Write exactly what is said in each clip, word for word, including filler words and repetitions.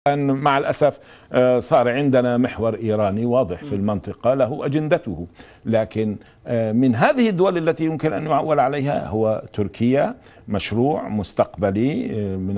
مع الأسف صار عندنا محور إيراني واضح في المنطقة له أجندته، لكن من هذه الدول التي يمكن أن يعول عليها هو تركيا، مشروع مستقبلي من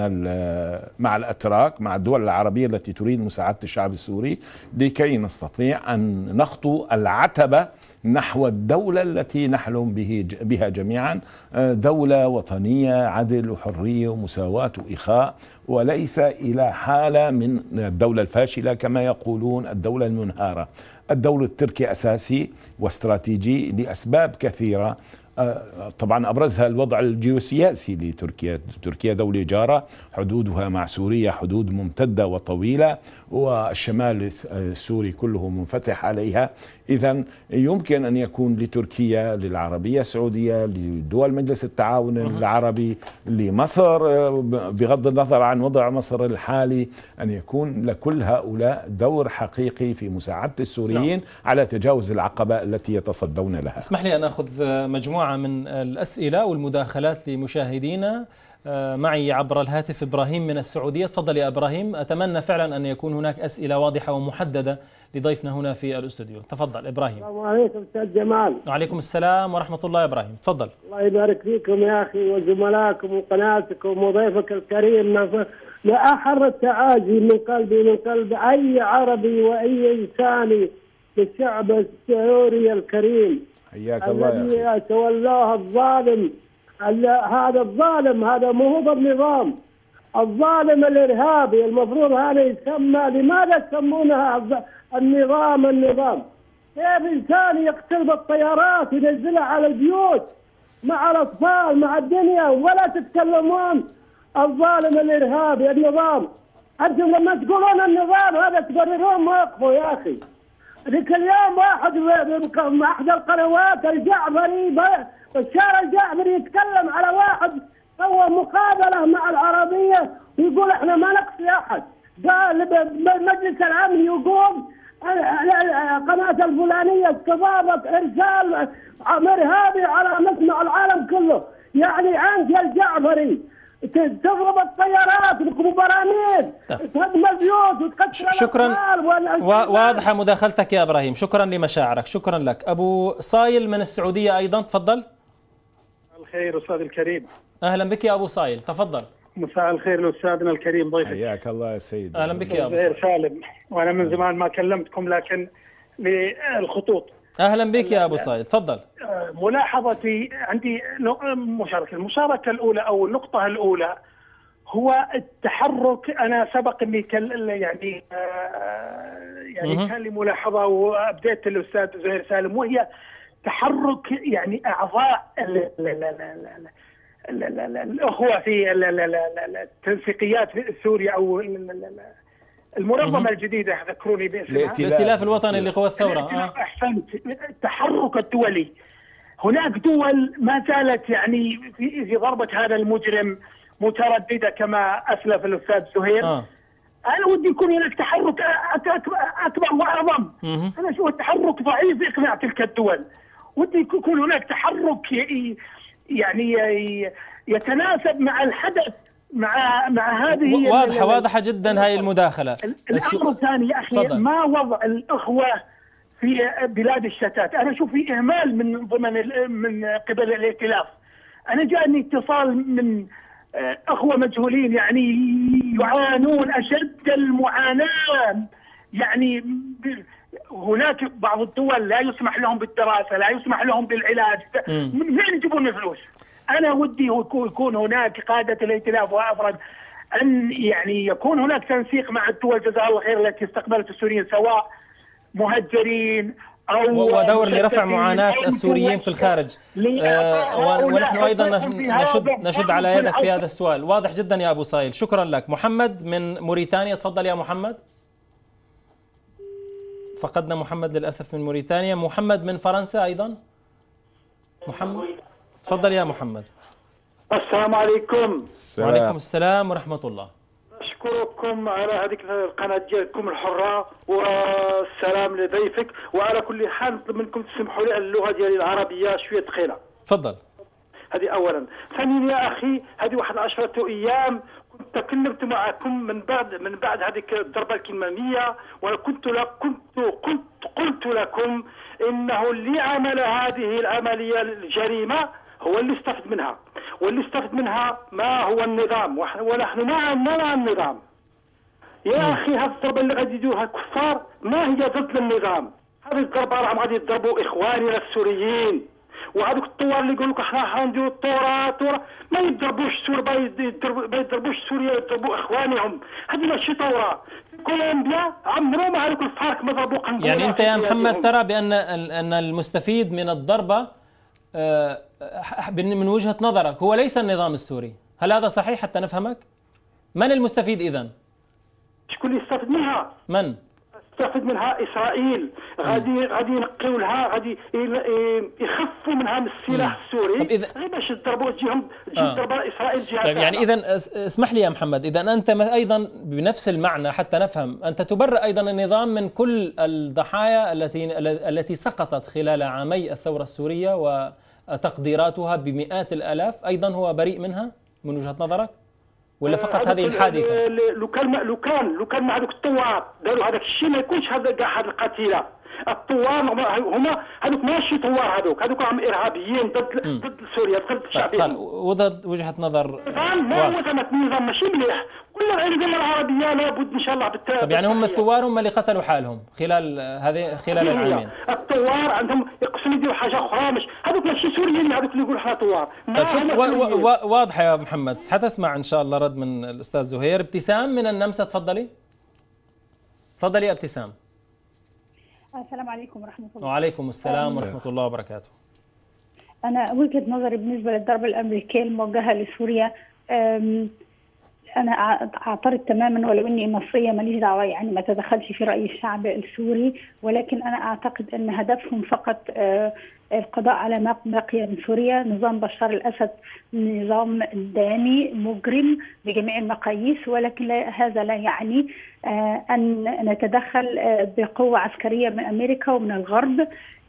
مع الأتراك، مع الدول العربية التي تريد مساعدة الشعب السوري لكي نستطيع أن نخطو العتبة نحو الدولة التي نحلم به بها جميعا، دولة وطنية، عدل وحرية ومساواة وإخاء، وليس إلى حالة من الدولة الفاشلة كما يقولون الدولة المنهارة. الدور التركي أساسي واستراتيجي لأسباب كثيرة، طبعا أبرزها الوضع الجيوسياسي لتركيا. تركيا دولة جارة، حدودها مع سوريا حدود ممتدة وطويلة، والشمال السوري كله منفتح عليها. إذن يمكن أن يكون لتركيا، للعربية السعودية، لدول مجلس التعاون العربي، لمصر بغض النظر عن وضع مصر الحالي، أن يكون لكل هؤلاء دور حقيقي في مساعدة السوريين نعم. على تجاوز العقبة التي يتصدون لها. اسمح لي أن أخذ مجموعة من الأسئلة والمداخلات لمشاهدينا. معي عبر الهاتف إبراهيم من السعودية. تفضل يا إبراهيم. أتمنى فعلا أن يكون هناك أسئلة واضحة ومحددة لضيفنا هنا في الاستوديو. تفضل إبراهيم. السلام عليكم أستاذ جمال. وعليكم السلام ورحمة الله يا إبراهيم. تفضل. الله يبارك فيكم يا أخي وزملائكم وقناتكم وضيفك الكريم. لا أحر التعازي من قلبي من قلب أي عربي وأي إنساني للشعب السوري الكريم. حياك الله الذي تولاه الظالم. هذا الظالم، هذا مو هو بالنظام، الظالم الإرهابي. المفروض هذا يسمى، لماذا يسمونها النظام النظام؟ كيف إنسان يقتل بالطيارات ينزلها على البيوت مع الأطفال مع الدنيا ولا تتكلمون؟ الظالم الإرهابي النظام. أنتم لما تقولون النظام هذا تبررون موقفه يا أخي. ذيك اليوم واحد من أحد القنوات الجعفري، الشارع الجعفري، يتكلم على واحد سوى مقابلة مع العربية ويقول احنا ما نقصي أحد. قال مجلس الأمن يقول قناة الفلانية استضافت إرسال إرهابي على مسمع العالم كله. يعني أنت يا الجعفري تضرب الطيارات وتركب براميل تهدم البيوت وتقتل شكرا. واضحة مداخلتك يا إبراهيم، شكرا لمشاعرك، شكرا لك. أبو صايل من السعودية أيضا. تفضل. الخير أستاذ الكريم. أهلا بك يا أبو صايل. تفضل. مساء الخير لأستاذنا الكريم ضيفك. حياك الله يا سيد. أهلا بك يا أبو صايل. سالم. وأنا من زمان ما كلمتكم لكن للخطوط. أهلا بك يا أبو صايل. تفضل. ملاحظتي عندي مشاركة. المشاركة الأولى أو النقطة الأولى هو التحرك. أنا سبق إني يعني يعني كان لي ملاحظة وأبديت الأستاذ زهير سالم، وهي تحرك يعني أعضاء الأخوة في التنسيقيات في سوريا أو المنظمة الجديدة، ذكروني باسمها، الائتلاف الوطني لقوى الثورة. أحسنت. التحرك الدولي. هناك دول ما زالت يعني في في ضربة هذا المجرم مترددة كما أسلف الأستاذ زهير. آه. أنا ودي يكون هناك تحرك أكبر وأعظم. أنا أشوف التحرك ضعيف إقناع تلك الدول. ودي يكون هناك تحرك يعني يتناسب مع الحدث، مع مع هذه واضحة واضحة جدا هاي المداخلة. الأمر الثاني يا أخي، ما وضع الأخوة في بلاد الشتات؟ أنا أشوف في إهمال من ضمن من قبل الائتلاف. أنا جاءني اتصال من أخوة مجهولين يعني يعانون أشد المعاناة. يعني هناك بعض الدول لا يسمح لهم بالدراسة، لا يسمح لهم بالعلاج. من وين يجيبون الفلوس؟ أنا ودي يكون هناك قادة الائتلاف وأفرد أن يعني يكون هناك تنسيق مع الدول جزاها الله خير التي استقبلت السوريين، سواء مهجرين أو ودور لرفع معاناة السوريين في الخارج. آه ونحن أيضا نشد نشد على يدك في هذا السؤال. واضح جدا يا أبو صايل، شكرا لك. محمد من موريتانيا. تفضل يا محمد. فقدنا محمد للأسف من موريتانيا. محمد من فرنسا أيضا. محمد تفضل يا محمد. السلام عليكم. وعليكم السلام ورحمة الله. أشكركم على هذيك القناة ديالكم الحرة، والسلام لضيفك. وعلى كل حال نطلب منكم تسمحوا لي على اللغة ديالي العربية شوية ثقيلة. تفضل. هذه أولا. ثانيا يا أخي، هذه واحد عشرة أيام كنت تكلمت معكم من بعد من بعد هذيك الضربه الكماميه، وانا كنت كنت قلت قلت لكم انه اللي عمل هذه العمليه الجريمه هو اللي استفد منها، واللي استفد منها ما هو النظام، ونحن مع مع النظام. يا اخي هذه الضربه اللي غادي يديروها الكفار ما هي ضد النظام، هذه الضربه راهم غادي يضربوا اخواننا السوريين، وهذوك الثوار اللي يقولوا لك احنا حنديروا الثوره ثوره ما يضربوش سوريا، ما يضربوش سوريا، يضربوا اخوانهم، هذه ماشي ثوره. في كولومبيا عمرو ما هذوك الفارق ما ضربوا قنبله. يعني انت يا محمد ترى بان ان المستفيد من الضربه من وجهه نظرك هو ليس النظام السوري، هل هذا صحيح حتى نفهمك؟ من المستفيد اذا؟ شكون اللي يستفيد منها؟ من؟ يستفيد منها اسرائيل، غادي غادي ينقيو لها، غادي يخفوا منها من السلاح السوري غير باش يضربوا تجيهم تجي آه. ضربه اسرائيل جهه. طيب يعني اذا اسمح لي يا محمد، اذا انت ايضا بنفس المعنى حتى نفهم، انت تبرئ ايضا النظام من كل الضحايا التي التي سقطت خلال عامي الثوره السوريه وتقديراتها بمئات الالاف، ايضا هو بريء منها من وجهه نظرك؟ ولا فقط هذه الحادثه؟ لو كان لو كان لو كان مع هذوك الثوار داروا هذاك الشيء ما يكونش هذا كاع هذه القتيله. الثوار هما هذوك ماشي ثوار، هذوك هذوك راهم ارهابيين ضد م. ضد سوريا ضد الشعب. وضد وجهه نظر النظام ما هو النظام ماشي مليح، كل الانظمه العربيه لابد ان شاء الله بالتالي. طب يعني هم الثوار هم اللي قتلوا حالهم خلال هذه خلال العامين. الثوار عندهم يقصدوا يديروا حاجه اخرى، مش هذوك ماشي سوريين، هذوك اللي يقولوا احنا ثوار. طيب شوف واضحه يا محمد، حتسمع ان شاء الله رد من الاستاذ زهير. ابتسام من النمسا تفضلي. تفضلي يا ابتسام. السلام عليكم ورحمة الله. وعليكم السلام ورحمة الله وبركاته. أنا وجهة نظري بالنسبة للضربة الأمريكية الموجهة لسوريا، أنا أعترض تماما، ولو إني مصرية ماليش دعوة يعني ما تدخلش في رأي الشعب السوري، ولكن أنا أعتقد أن هدفهم فقط القضاء على ما بقي من سوريا. نظام بشار الأسد نظام دامي مجرم بجميع المقاييس، ولكن لا هذا لا يعني أن نتدخل بقوة عسكرية من أمريكا ومن الغرب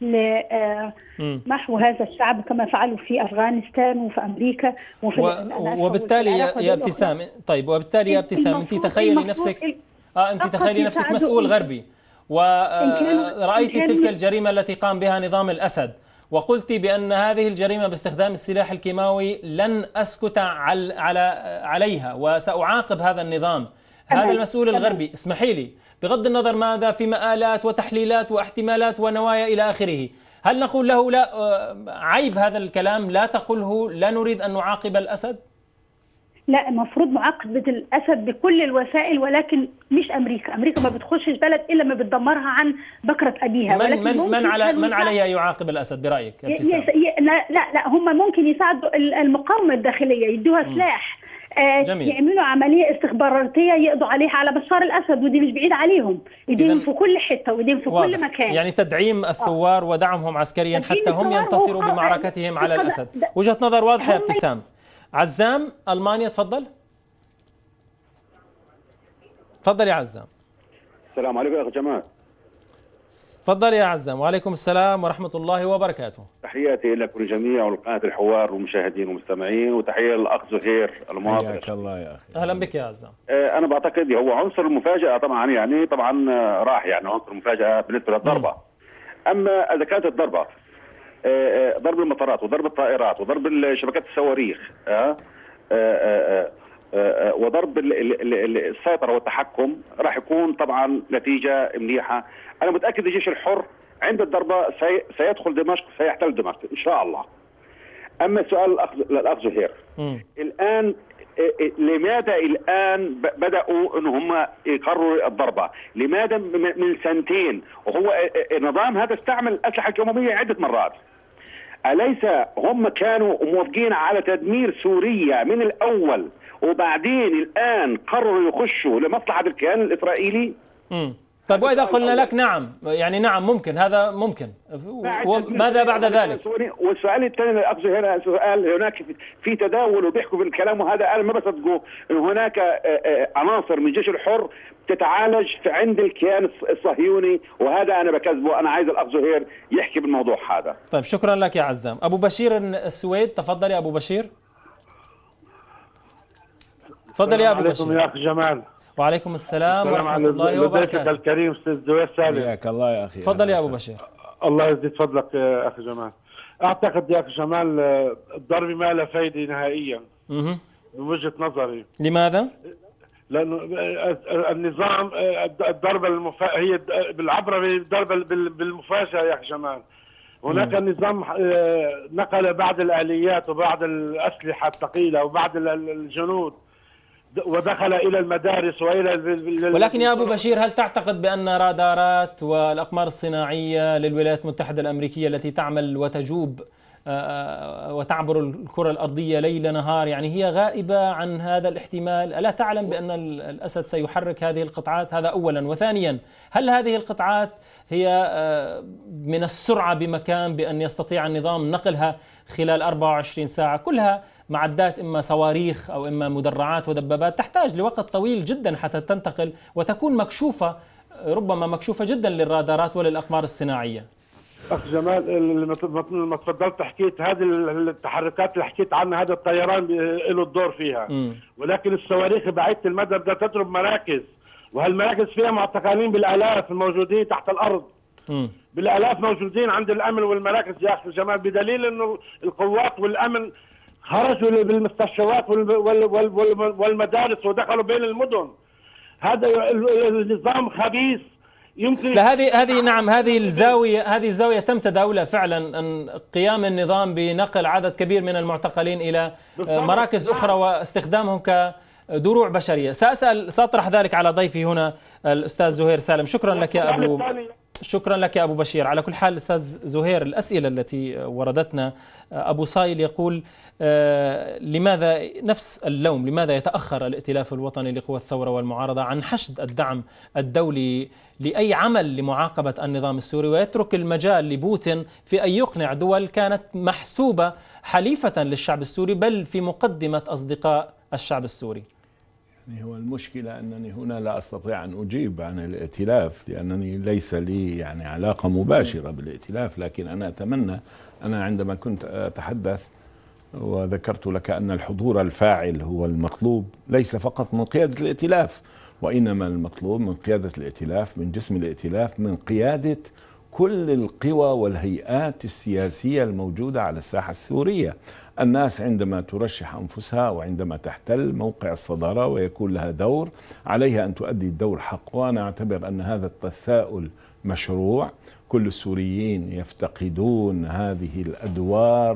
لمحو هذا الشعب كما فعلوا في أفغانستان وفي أمريكا وفي و... وبالتالي يا ابتسام، طيب وبالتالي يا ابتسام أنت تخيلي نفسك آه أنت تخيلي نفسك مسؤول غربي ورأيت تلك الجريمة التي قام بها نظام الأسد، وقلت بأن هذه الجريمة باستخدام السلاح الكيماوي لن أسكت على عليها وسأعاقب هذا النظام. هذا المسؤول الغربي، اسمحي لي، بغض النظر ماذا في مآلات وتحليلات واحتمالات ونوايا إلى آخره، هل نقول له لا عيب هذا الكلام، لا تقله لا نريد أن نعاقب الأسد؟ لا، المفروض معاقبة الأسد بكل الوسائل، ولكن مش أمريكا. أمريكا ما بتخشش بلد إلا ما بتدمرها عن بكرة أبيها. من من من على من عليها يعاقب الأسد برأيك؟ لا لا لا هم ممكن يساعدوا المقاومة الداخلية، يدوها سلاح، آه يعملوا عملية استخباراتية يقضوا عليها على بشار الأسد، ودي مش بعيد عليهم، يديهم في كل حتة ويديهم في واضح. كل مكان. يعني تدعيم الثوار آه. ودعمهم عسكريا حتى هم ينتصروا بمعركتهم على الأسد. وجهة نظر واضحة يا ابتسام. عزام ألمانيا تفضل. تفضل يا عزام. السلام عليكم يا أخي جمال. تفضل يا عزام. وعليكم السلام ورحمة الله وبركاته. تحياتي لكم جميعا ولقناة الحوار والمشاهدين والمستمعين، وتحية للأخ زهير المواطن. حياك الله يا أخي. أهلا بك يا عزام. أنا بعتقد هو عنصر المفاجأة طبعا، يعني طبعا راح يعني عنصر المفاجأة بالنسبة للضربة. أما إذا كانت الضربة ضرب المطارات وضرب الطائرات وضرب شبكات الصواريخ وضرب السيطرة والتحكم، راح يكون طبعا نتيجة منيحة. أنا متأكد الجيش الحر عند الضربة سيدخل دمشق، سيحتل دمشق إن شاء الله. أما سؤال الأخ زهير، الآن لماذا الآن بدأوا أن هم يقرروا الضربة؟ لماذا من سنتين وهو نظام هذا استعمل الأسلحة الكيماوية عدة مرات؟ أليس هم كانوا موافقين على تدمير سوريا من الأول وبعدين الآن قرروا يخشوا لمصلحة الكيان الإسرائيلي؟ امم طيب وإذا قلنا لك نعم، يعني نعم ممكن، هذا ممكن، وماذا بعد ذلك؟ والسؤال الثاني للأخ زهير، سؤال هناك في تداول وبيحكوا في الكلام، وهذا أنا ما بصدقه، إن هناك عناصر من الجيش الحر تتعالج في عند الكيان الصهيوني، وهذا أنا بكذبه. أنا عايز الأخ زهير يحكي بالموضوع هذا. طيب شكرا لك يا عزام. أبو بشير السويد تفضل يا أبو بشير. تفضل يا أبو بشير. عليكم يا أخي جمال. وعليكم السلام ورحمة الله وبركاته. الكريم أستاذ زهير سالم. حياك الله يا أخي. تفضل يا أبو بشير. الله يزيد فضلك يا أخي جمال. أعتقد يا أخي جمال الضرب ما له فايدة نهائيا من وجهة نظري. لماذا؟ لأنه النظام الضربة المفا... هي بالعبرة بالضربة بالمفاجأة يا أخي جمال. هناك النظام نقل بعض الآليات وبعض الأسلحة الثقيلة وبعض الجنود ودخل إلى المدارس وإلى. ولكن يا أبو بشير، هل تعتقد بأن رادارات والأقمار الصناعية للولايات المتحدة الأمريكية التي تعمل وتجوب وتعبر الكرة الأرضية ليل نهار يعني هي غائبة عن هذا الاحتمال؟ ألا تعلم بأن الأسد سيحرك هذه القطعات؟ هذا أولا. وثانيا، هل هذه القطعات هي من السرعة بمكان بأن يستطيع النظام نقلها خلال أربعة وعشرين ساعة؟ كلها معدات إما صواريخ أو إما مدرعات ودبابات تحتاج لوقت طويل جدا حتى تنتقل وتكون مكشوفة، ربما مكشوفة جدا للرادارات وللأقمار الصناعية. أخ جمال، لما تفضلت حكيت هذه التحركات اللي حكيت عنها، هذا الطيران له الدور فيها. م. ولكن الصواريخ بعيدة المدى بدها تضرب مراكز، وهالمراكز فيها معتقلين بالآلاف الموجودين تحت الأرض. م. بالآلاف موجودين عند الأمن والمراكز يا أخي جمال، بدليل إنه القوات والأمن خرجوا بالمستشفيات والمدارس ودخلوا بين المدن. هذا النظام خبيث. يمكن لا هذه هذه نعم هذه الزاوية هذه الزاوية تم تداولها فعلا، أن قيام النظام بنقل عدد كبير من المعتقلين إلى مراكز أخرى واستخدامهم كدروع بشرية. سأسأل سأطرح ذلك على ضيفي هنا الأستاذ زهير سالم. شكرا لك يا أبو شكرا لك يا أبو بشير. على كل حال أستاذ زهير، الأسئلة التي وردتنا، أبو صايل يقول آه لماذا نفس اللوم، لماذا يتأخر الائتلاف الوطني لقوى الثورة والمعارضة عن حشد الدعم الدولي لأي عمل لمعاقبة النظام السوري، ويترك المجال لبوتين في أن يقنع دول كانت محسوبة حليفة للشعب السوري بل في مقدمة أصدقاء الشعب السوري؟ يعني هو المشكلة أنني هنا لا أستطيع أن أجيب عن الائتلاف لأنني ليس لي يعني علاقة مباشرة بالائتلاف، لكن أنا أتمنى، أنا عندما كنت أتحدث وذكرت لك أن الحضور الفاعل هو المطلوب ليس فقط من قيادة الائتلاف، وإنما المطلوب من قيادة الائتلاف، من جسم الائتلاف، من قيادة كل القوى والهيئات السياسية الموجودة على الساحة السورية. الناس عندما ترشح أنفسها وعندما تحتل موقع الصدارة ويكون لها دور، عليها أن تؤدي الدور حق. وأنا أعتبر أن هذا التساؤل مشروع. كل السوريين يفتقدون هذه الأدوار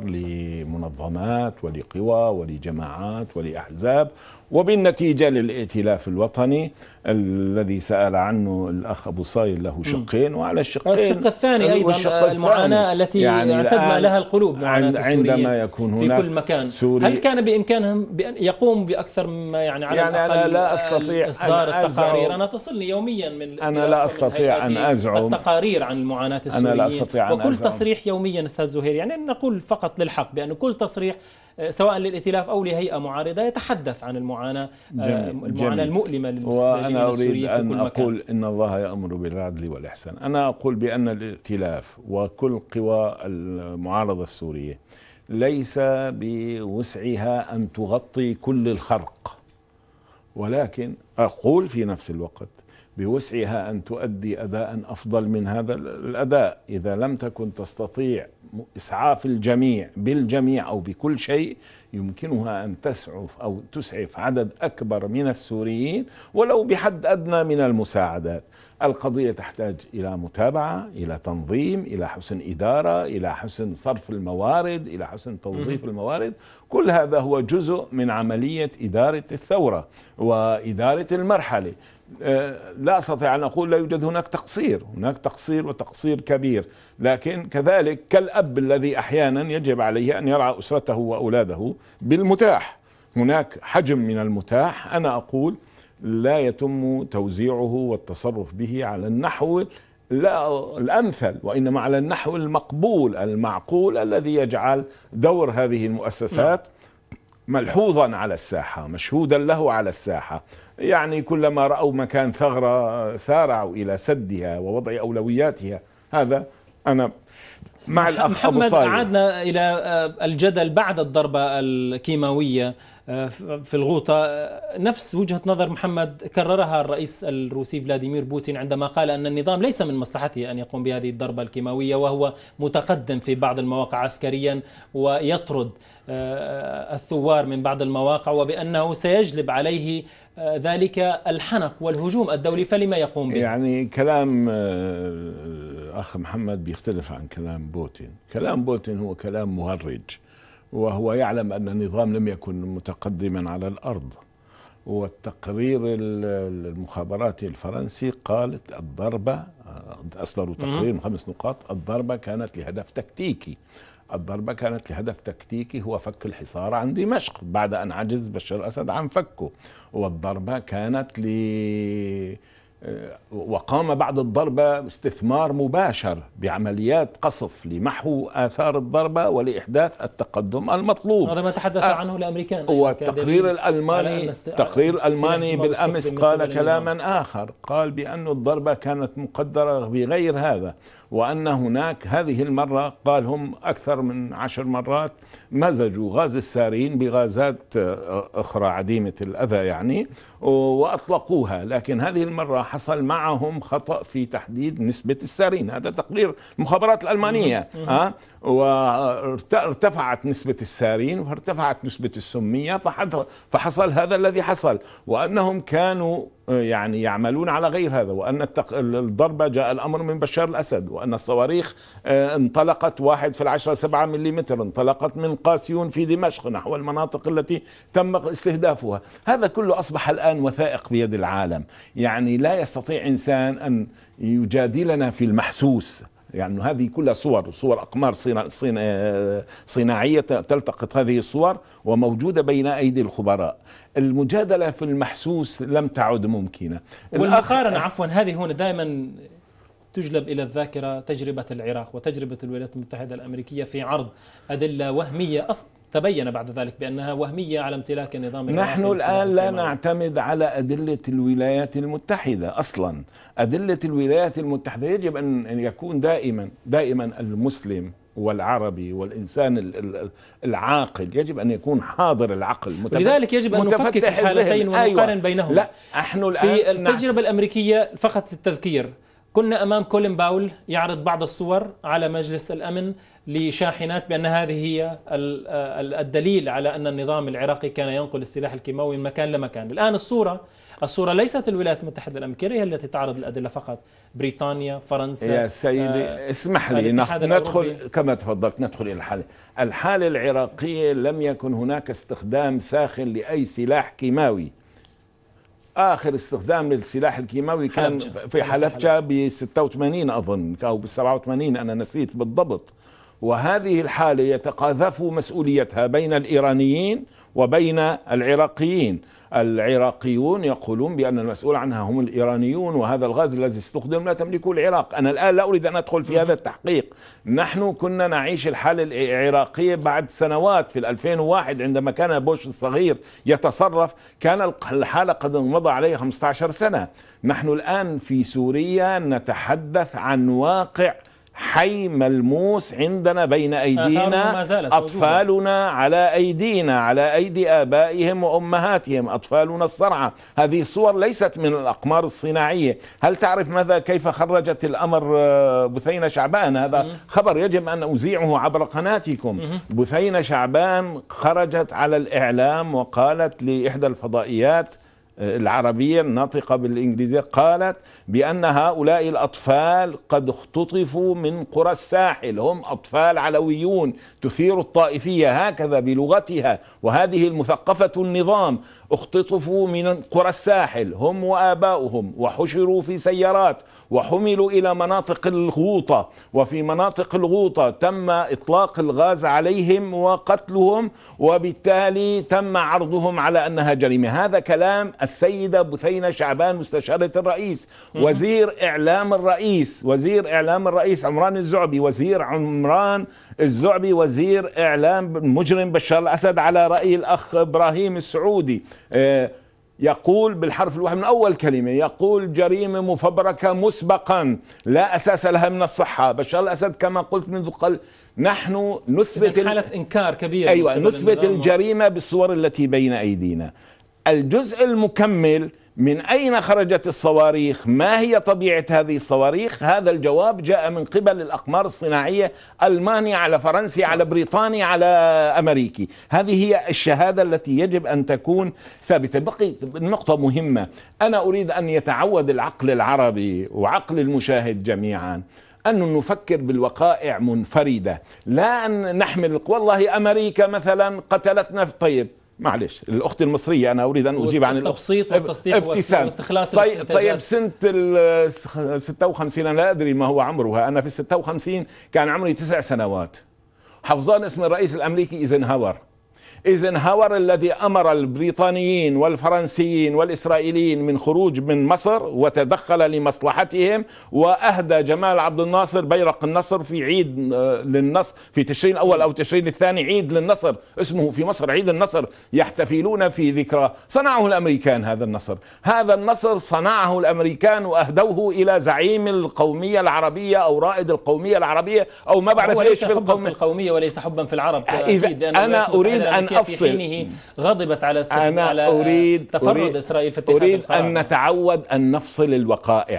لمنظمات ولقوى ولجماعات ولأحزاب، وبالنتيجة للائتلاف الوطني الذي سأل عنه الأخ أبو صايل له شقين، وعلى الشقين الشق الثاني أيضا المعاناة التي يعني تدمى لها القلوب، معاناة عندما يكون هناك في كل مكان سوري. هل كان بإمكانهم بأن يقوموا بأكثر مما يعني على يعني الأقل أنا لا أستطيع إصدار أن التقارير؟ أنا تصلني يوميا من أنا لا أستطيع أن أزعم التقارير عن المعاناة السوريين، أنا لا أستطيع أن وكل أزعم. تصريح يوميا أستاذ زهير، يعني نقول فقط للحق بأن كل تصريح سواء للائتلاف أو لهيئة معارضة يتحدث عن المعاناة جميل. المعاناة جميل. المؤلمة للمساجين السوريين في كل مكان. وأنا أريد أن أقول إن الله يأمر بالعدل والإحسان. أنا أقول بأن الائتلاف وكل قوى المعارضة السورية ليس بوسعها أن تغطي كل الخرق، ولكن أقول في نفس الوقت بوسعها أن تؤدي أداء أفضل من هذا الأداء. إذا لم تكن تستطيع إسعاف الجميع بالجميع أو بكل شيء، يمكنها أن تسعف أو تسعف عدد أكبر من السوريين ولو بحد أدنى من المساعدات. القضية تحتاج إلى متابعة، إلى تنظيم، إلى حسن إدارة، إلى حسن صرف الموارد، إلى حسن توظيف الموارد. كل هذا هو جزء من عملية إدارة الثورة وإدارة المرحلة. لا أستطيع أن أقول لا يوجد هناك تقصير، هناك تقصير وتقصير كبير، لكن كذلك كالأب الذي أحيانا يجب عليه أن يرعى أسرته وأولاده بالمتاح. هناك حجم من المتاح أنا أقول لا يتم توزيعه والتصرف به على النحو لا الأمثل، وإنما على النحو المقبول المعقول الذي يجعل دور هذه المؤسسات ملحوظا على الساحة، مشهودا له على الساحة. يعني كلما رأوا مكان ثغرة سارعوا إلى سدها ووضع أولوياتها. هذا أنا مع الأخ أبو صايل. محمد، عادنا إلى الجدل بعد الضربة الكيماوية في الغوطة. نفس وجهة نظر محمد كررها الرئيس الروسي فلاديمير بوتين عندما قال أن النظام ليس من مصلحته أن يقوم بهذه الضربة الكيماوية، وهو متقدم في بعض المواقع عسكريا ويطرد الثوار من بعض المواقع، وبأنه سيجلب عليه ذلك الحنق والهجوم الدولي، فلما يقوم به؟ يعني كلام أخ محمد بيختلف عن كلام بوتين. كلام بوتين هو كلام مهرج، وهو يعلم أن النظام لم يكن متقدما على الأرض. والتقرير المخابراتي الفرنسي قالت الضربة، أصدروا تقرير من خمس نقاط، الضربة كانت لهدف تكتيكي. الضربة كانت لهدف تكتيكي هو فك الحصار عن دمشق بعد أن عجز بشار الأسد عن فكه. والضربة كانت ل وقام بعد الضربة استثمار مباشر بعمليات قصف لمحو آثار الضربة ولإحداث التقدم المطلوب. هذا ما تحدث عنه الأمريكان. والتقرير الألماني التقرير الألماني بالأمس قال كلاما آخر، قال بأن الضربة كانت مقدرة بغير هذا، وأن هناك هذه المرة قال هم أكثر من عشر مرات مزجوا غاز السارين بغازات أخرى عديمة الأذى يعني وأطلقوها، لكن هذه المرة حصل معهم خطأ في تحديد نسبة السارين. هذا تقرير المخابرات الألمانية. أه؟ وارتفعت نسبة السارين وارتفعت نسبة السمية، فحصل هذا الذي حصل، وأنهم كانوا يعني يعملون على غير هذا، وأن الضربة جاء الأمر من بشار الأسد، وأن الصواريخ انطلقت واحد في العشرة سبعة مليمتر انطلقت من قاسيون في دمشق نحو المناطق التي تم استهدافها. هذا كله أصبح الآن وثائق بيد العالم. يعني لا يستطيع إنسان أن يجادلنا في المحسوس، يعني هذه كلها صور صور أقمار صناعية تلتقط هذه الصور وموجودة بين أيدي الخبراء. المجادلة في المحسوس لم تعد ممكنة. والمقارنة عفوا هذه هنا دائما تجلب إلى الذاكرة تجربة العراق وتجربة الولايات المتحدة الأمريكية في عرض أدلة وهمية أصلا تبين بعد ذلك بأنها وهمية على امتلاك النظام العراقي. نحن الآن لا نعتمد على أدلة الولايات المتحدة أصلا. أدلة الولايات المتحدة يجب أن يكون دائما دائما المسلم والعربي والإنسان العاقل يجب أن يكون حاضر العقل، ولذلك يجب أن نفكك الحالتين ونقارن أيوة. بينهما. لا نحن الآن في التجربة الأمريكية فقط للتذكير كنا أمام كولين باول يعرض بعض الصور على مجلس الأمن لشاحنات بأن هذه هي الدليل على أن النظام العراقي كان ينقل السلاح الكيماوي من مكان لمكان. الآن الصورة الصورة ليست الولايات المتحدة الأمريكية هي التي تعرض الأدلة فقط، بريطانيا، فرنسا. يا سيدي آه اسمح لي ندخل كما تفضلت ندخل إلى الحالة الحالة العراقية. لم يكن هناك استخدام ساخن لأي سلاح كيماوي. آخر استخدام للسلاح الكيماوي كان في حلبجة ب ستة وثمانين أظن أو ب سبعة وثمانين أنا نسيت بالضبط. وهذه الحالة يتقاذف مسؤوليتها بين الإيرانيين وبين العراقيين. العراقيون يقولون بأن المسؤول عنها هم الإيرانيون، وهذا الغاز الذي استخدم لا تملكه العراق. أنا الآن لا أريد أن أدخل في هذا التحقيق. نحن كنا نعيش الحالة العراقية بعد سنوات في ألفين وواحد عندما كان بوش الصغير يتصرف، كان الحالة قد مضى عليها خمسة عشر سنة. نحن الآن في سوريا نتحدث عن واقع حي ملموس عندنا بين أيدينا، أطفالنا على أيدينا على أيدي آبائهم وأمهاتهم، أطفالنا الصرعى. هذه الصور ليست من الأقمار الصناعية. هل تعرف ماذا كيف خرجت الأمر بثينة شعبان؟ هذا خبر يجب أن أذيعه عبر قناتكم. بثينة شعبان خرجت على الإعلام وقالت لإحدى الفضائيات العربية الناطقة بالإنجليزية، قالت بأن هؤلاء الأطفال قد اختطفوا من قرى الساحل، هم أطفال علويون تثير الطائفية هكذا بلغتها، وهذه المثقفة النظام، اختطفوا من قرى الساحل هم وآباؤهم وحشروا في سيارات وحملوا إلى مناطق الغوطة، وفي مناطق الغوطة تم إطلاق الغاز عليهم وقتلهم، وبالتالي تم عرضهم على أنها جريمة. هذا كلام السيدة بثينة شعبان مستشارة الرئيس. وزير إعلام الرئيس وزير إعلام الرئيس عمران الزعبي وزير عمران الزعبي وزير إعلام مجرم بشار الأسد على رأي الأخ إبراهيم السعودي يقول بالحرف الواحد من أول كلمة، يقول جريمة مفبركة مسبقا لا أساس لها من الصحة. بشار الأسد كما قلت منذ قليل نحن نثبت حالة إنكار كبيرة، أيوة نثبت الجريمة بالصور التي بين أيدينا. الجزء المكمل، من أين خرجت الصواريخ؟ ما هي طبيعة هذه الصواريخ؟ هذا الجواب جاء من قبل الأقمار الصناعية، ألمانيا على فرنسي على بريطانيا على أمريكي. هذه هي الشهادة التي يجب أن تكون ثابتة. بقي نقطة مهمة، أنا أريد أن يتعود العقل العربي وعقل المشاهد جميعا أن نفكر بالوقائع منفردة، لا أن نحمل والله أمريكا مثلا قتلتنا. طيب معلش، الأخت المصرية أنا أريد أن أجيب عن التبسيط والتصديق واستخلاص طيب, طيب سنة ال ستة وخمسين أنا لا أدري ما هو عمرها، أنا في ستة وخمسين كان عمري تسع سنوات. حفظان اسم الرئيس الأمريكي إيزنهاور. إيزنهاور الذي أمر البريطانيين والفرنسيين والإسرائيليين من خروج من مصر وتدخل لمصلحتهم، وأهدى جمال عبد الناصر بيرق النصر في عيد للنصر في تشرين الأول أو تشرين الثاني، عيد للنصر اسمه في مصر عيد النصر، يحتفلون في ذكرى. صنعه الأمريكان هذا النصر، هذا النصر صنعه الأمريكان وأهدوه إلى زعيم القومية العربية أو رائد القومية العربية أو ما بعرف ايش في القومية. القومية وليس حبا في العرب. أكيد أنا أريد أن أفصل. غضبت على أنا على أريد تفرد أريد إسرائيل في اتخاذ أريد القرار. أن نتعود أن نفصل الوقائع.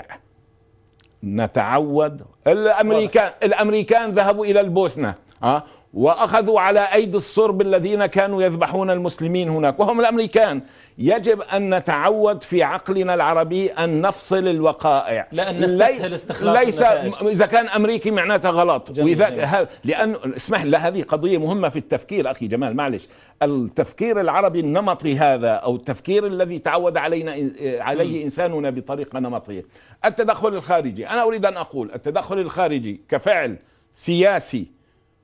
نتعود. الأمريكان الأمريكان ذهبوا إلى البوسنة أه؟ وأخذوا على أيدي الصرب الذين كانوا يذبحون المسلمين هناك وهم الأمريكان. يجب أن نتعود في عقلنا العربي أن نفصل الوقائع، لا أن نستسهل استخلاص ليس النتائج. إذا كان أمريكي معناته غلط. جميل وإذا جميل. لأن اسمح لي، هذه قضية مهمة في التفكير أخي جمال. معلش، التفكير العربي النمطي هذا أو التفكير الذي تعود علينا عليه م. إنساننا بطريقة نمطية. التدخل الخارجي، أنا أريد أن أقول التدخل الخارجي كفعل سياسي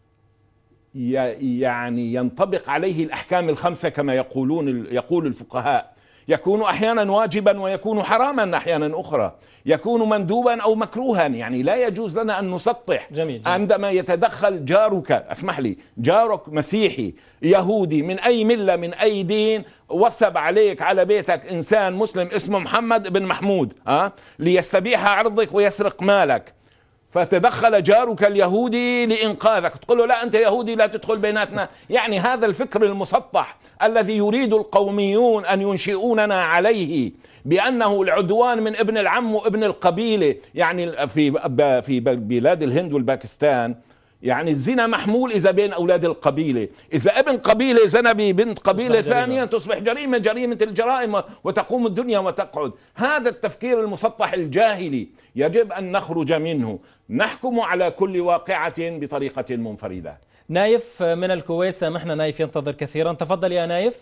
يعني ينطبق عليه الأحكام الخمسة كما يقولون يقول الفقهاء، يكون أحيانا واجبا ويكون حراما أحيانا أخرى، يكون مندوبا أو مكروها. يعني لا يجوز لنا أن نسطح. جميل جميل. عندما يتدخل جارك، اسمح لي، جارك مسيحي يهودي من أي ملة من أي دين، وصب عليك على بيتك إنسان مسلم اسمه محمد بن محمود أه؟ ليستبيح عرضك ويسرق مالك، فتدخل جارك اليهودي لإنقاذك، تقول له لا أنت يهودي لا تدخل بيناتنا. يعني هذا الفكر المسطح الذي يريد القوميون أن ينشئوننا عليه بأنه العدوان من ابن العم وابن القبيلة. يعني في في بلاد الهند والباكستان يعني الزنا محمول إذا بين أولاد القبيلة، إذا ابن قبيلة زنى ببنت قبيلة ثانية تصبح جريمة، جريمة الجرائم، وتقوم الدنيا وتقعد. هذا التفكير المسطح الجاهلي يجب أن نخرج منه، نحكم على كل واقعة بطريقة منفردة. نايف من الكويت، سامحنا نايف ينتظر كثيرا، تفضل يا نايف.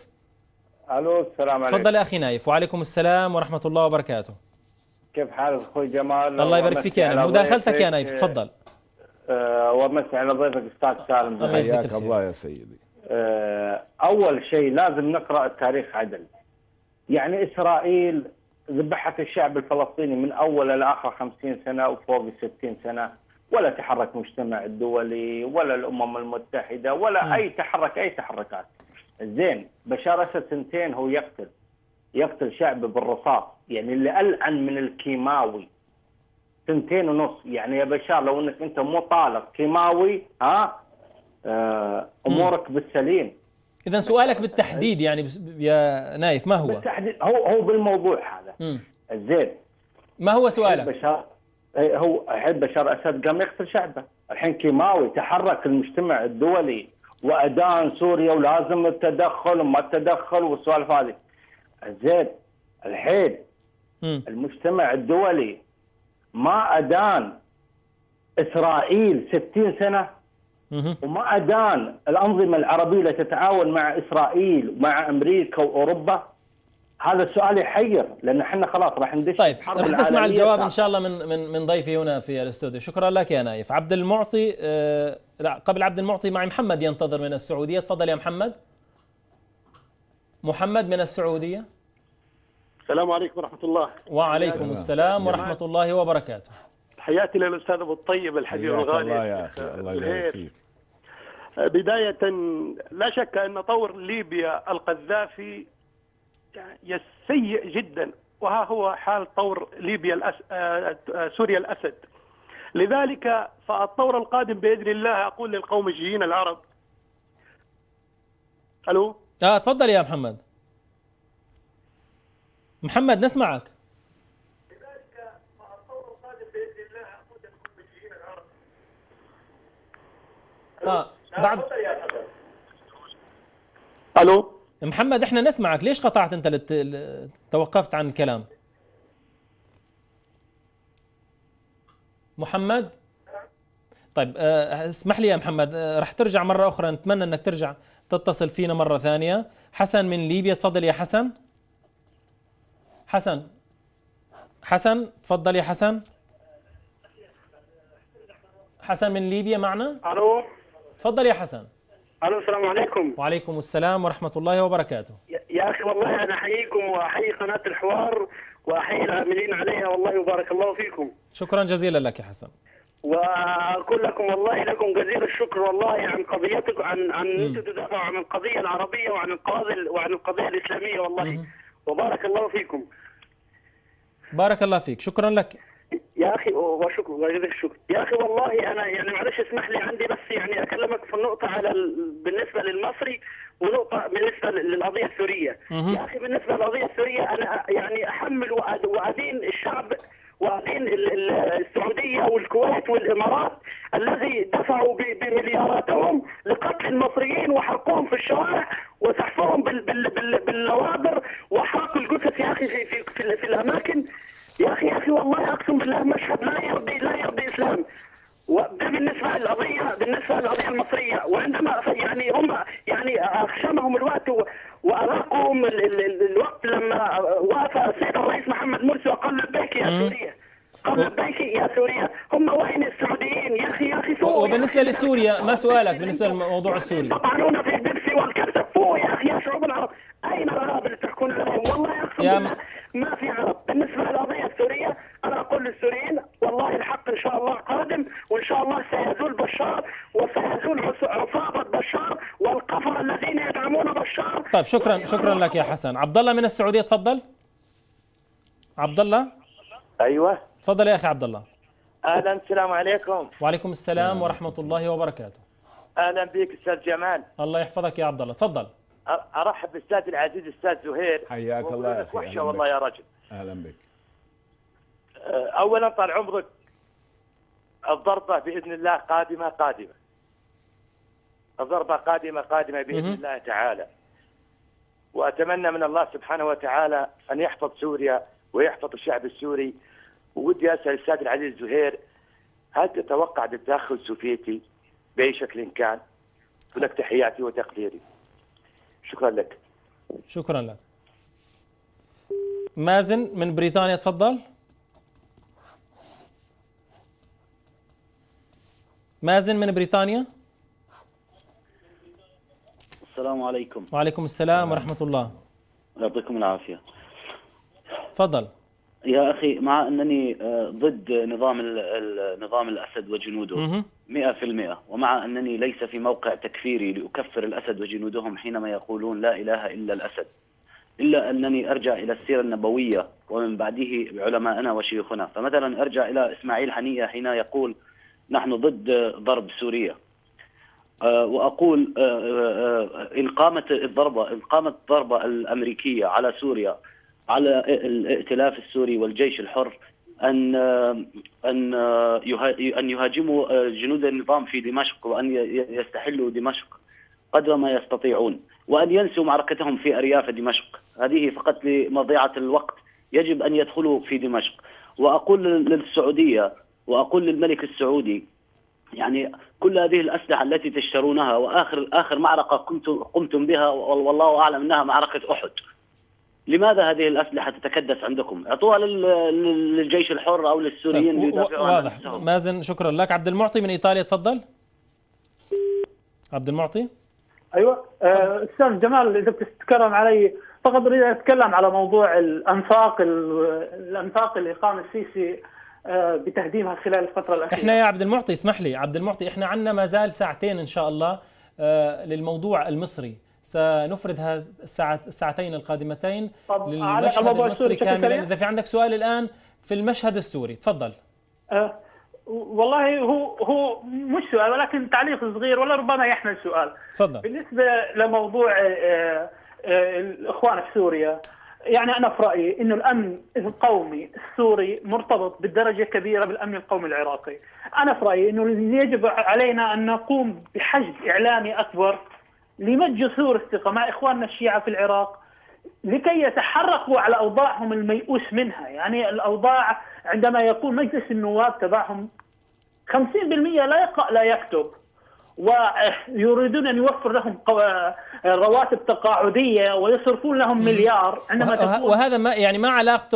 ألو السلام عليكم. تفضل يا أخي نايف. وعليكم السلام ورحمة الله وبركاته. كيف حالك أخوي جمال؟ الله يبارك فيك يا نايف، مداخلتك يا نايف تفضل. أه ومسي على ضيفك أستاذ سالم. حياك الله يا سيدي. أه أول شيء لازم نقرأ التاريخ عدل. يعني إسرائيل ذبحت الشعب الفلسطيني من أول إلى آخر خمسين سنة وفوق ستين سنة، ولا تحرك مجتمع الدولي ولا الأمم المتحدة ولا م. أي تحرك أي تحركات. زين، بشار أسد سنتين هو يقتل يقتل شعب بالرصاص، يعني اللي ألعن من الكيماوي سنتين ونص. يعني يا بشار لو انك انت مو طالب كيماوي ها آه امورك بالسليم. اذا سؤالك بالتحديد يعني يا نايف ما هو؟ بالتحديد هو هو بالموضوع هذا. زين، ما هو سؤالك؟ بشار هو الحين بشار اسد قام يقتل شعبه، الحين كيماوي تحرك المجتمع الدولي وادان سوريا ولازم التدخل وما التدخل والسوالف هذه. زين، الحين م. المجتمع الدولي ما أدان إسرائيل ستين سنة وما أدان الأنظمة العربية اللي تتعاون مع إسرائيل ومع أمريكا وأوروبا. هذا السؤال يحير، لأن احنا خلاص راح ندش. طيب راح نسمع الجواب إن شاء الله من من من ضيفي هنا في الاستوديو. شكرا لك يا نايف. عبد المعطي آه قبل عبد المعطي معي محمد ينتظر من السعودية، تفضل يا محمد. محمد من السعودية. السلام عليكم ورحمة الله. وعليكم السلام ورحمة الله وبركاته. حياتي للأستاذ أبو الطيب الحبيب الغالي. الله يا أخي، الله يبارك فيك. بداية لا شك أن طور ليبيا القذافي سيء جدا، وها هو حال طور ليبيا الأس... سوريا الأسد. لذلك فالطور القادم بإذن الله أقول للقوميين العرب. ألو اه تفضل يا محمد. محمد نسمعك. لذلك فالطور القادم بإذن الله أقول للقوميين العرب. اه بعد ألو محمد احنا نسمعك، ليش قطعت انت لت... توقفت عن الكلام؟ محمد طيب اه اسمح لي يا محمد، اه رح ترجع مرة أخرى، نتمنى أنك ترجع تتصل فينا مرة ثانية. حسن من ليبيا، تفضل يا حسن. حسن حسن تفضل يا حسن. حسن من ليبيا معنا؟ الو تفضل يا حسن. الو السلام عليكم. وعليكم السلام ورحمة الله وبركاته. يا اخي والله انا احييكم واحيي قناة الحوار واحيي العاملين عليها، والله وبارك الله فيكم. شكرا جزيلا لك يا حسن. واقول لكم والله لكم جزيل الشكر والله عن قضيتكم، عن عن انتم تدافعوا عن القضية العربية وعن القضية وعن القضية الإسلامية والله. م. وبارك الله فيكم. بارك الله فيك، شكرا لك يا اخي وشكرا وجزاك الشكر. يا اخي والله انا يعني معلش اسمح لي عندي بس يعني اكلمك في النقطه على ال... بالنسبه للمصري ونقطه بالنسبه للقضيه السوريه. مه. يا اخي بالنسبه للقضيه السوريه انا يعني احمل وأد... وادين الشعب وادين ال... السعوديه والكويت والامارات الذي دفعوا ب... بملياراتهم لقتل المصريين وحرقوهم في الشوارع وسحفهم بال... بال... بال... باللوابر وحرقوا الجثث يا اخي في في, في, في الاماكن. يا اخي يا اخي والله اقسم بالله مشهد لا يرضي لا يرضي الاسلام. وده بالنسبه للقضيه بالنسبه للقضيه المصريه، وعندما يعني هم يعني اخشمهم الوقت واراقهم ال ال ال الوقت لما وقف السيد الرئيس محمد مرسي وقال لبيك يا سوريا، قال لبيك يا سوريا. هم وين السعوديين يا اخي؟ يا اخي سوريا. وبالنسبه لسوريا ما سؤالك بالنسبه للموضوع السوري؟ طعنونا في البيبسي والكرسي فوق يا اخي يا شعوب العرب، اين العرب اللي تحكون عليهم؟ والله اقسم بالله ما في عرب. بالنسبه للقضيه السوريه انا اقول للسوريين والله الحق ان شاء الله قادم، وان شاء الله سيزول بشار وسيزول عصابه بشار والقفر الذين يدعمون بشار. طيب شكرا شكرا لك يا حسن. عبد الله من السعوديه تفضل. عبد الله. ايوه تفضل يا اخي عبد الله. اهلا السلام عليكم. وعليكم السلام ورحمه الله وبركاته. اهلا بك استاذ جمال. الله يحفظك يا عبد الله، تفضل. ارحب بالاستاذ العزيز استاذ زهير. حياك الله يا اخي. وحشه والله يا رجل. اهلا بك. اولا طال عمرك الضربه باذن الله قادمه قادمه. الضربه قادمه قادمه باذن الله تعالى. واتمنى من الله سبحانه وتعالى ان يحفظ سوريا ويحفظ الشعب السوري. ودي اسال الاستاذ العزيز زهير، هل تتوقع بالتدخل السوفيتي باي شكل كان؟ ولك تحياتي وتقديري. شكرا لك. شكرا لك. مازن من بريطانيا تفضل. مازن من بريطانيا. السلام عليكم. وعليكم السلام ورحمة الله. يعطيكم العافية. تفضل. يا أخي مع أنني ضد نظام نظام الأسد وجنوده مئة في المئة، ومع أنني ليس في موقع تكفيري لأكفر الأسد وجنودهم حينما يقولون لا إله إلا الأسد، إلا أنني أرجع إلى السيرة النبوية ومن بعده علماءنا وشيوخنا. فمثلا أرجع إلى إسماعيل حنية حين يقول نحن ضد ضرب سوريا، وأقول إن قامت الضربة إن قامت الضربة الأمريكية على سوريا على الائتلاف السوري والجيش الحر أن أن أن يهاجموا جنود النظام في دمشق وأن يستحلوا دمشق قدر ما يستطيعون، وأن ينسوا معركتهم في أرياف دمشق. هذه فقط لمضيعة الوقت، يجب أن يدخلوا في دمشق. وأقول للسعودية وأقول للملك السعودي يعني كل هذه الأسلحة التي تشترونها، وآخر آخر معركة قمتم قمتم بها والله أعلم أنها معركة أحد، لماذا هذه الأسلحة تتكدس عندكم؟ اعطوها للجيش الحر أو للسوريين ليدافعوا عن واضح. نفسهم. مازن شكرا لك. عبد المعطي من إيطاليا تفضل. عبد المعطي. ايوه استاذ جمال، اذا بتتكرم علي فقط اريد اتكلم على موضوع الانفاق الانفاق اللي قام السيسي بتهديمها خلال الفتره الاخيره. احنا يا عبد المعطي اسمح لي عبد المعطي، احنا عندنا ما زال ساعتين ان شاء الله للموضوع المصري. سنفرد هذه الساعة الساعتين القادمتين للمشهد المصري كاملا. إذا في عندك سؤال الآن في المشهد السوري تفضل. أه والله هو هو مش سؤال ولكن تعليق صغير ولا ربما يحمل سؤال. تفضل. بالنسبة لموضوع أه أه الإخوان في سوريا، يعني أنا في رأيي إنه الأمن القومي السوري مرتبط بالدرجة كبيرة بالأمن القومي العراقي. أنا في رأيي إنه يجب علينا أن نقوم بحشد إعلامي أكبر لمد جسور الثقة مع إخواننا الشيعة في العراق لكي يتحركوا على أوضاعهم الميؤوس منها. يعني الأوضاع عندما يكون مجلس النواب تبعهم خمسين بالمئة لا يقرأ لا يكتب ويريدون أن يوفر لهم رواتب تقاعدية ويصرفون لهم مليار، عندما تكون وهذا ما يعني ما علاقته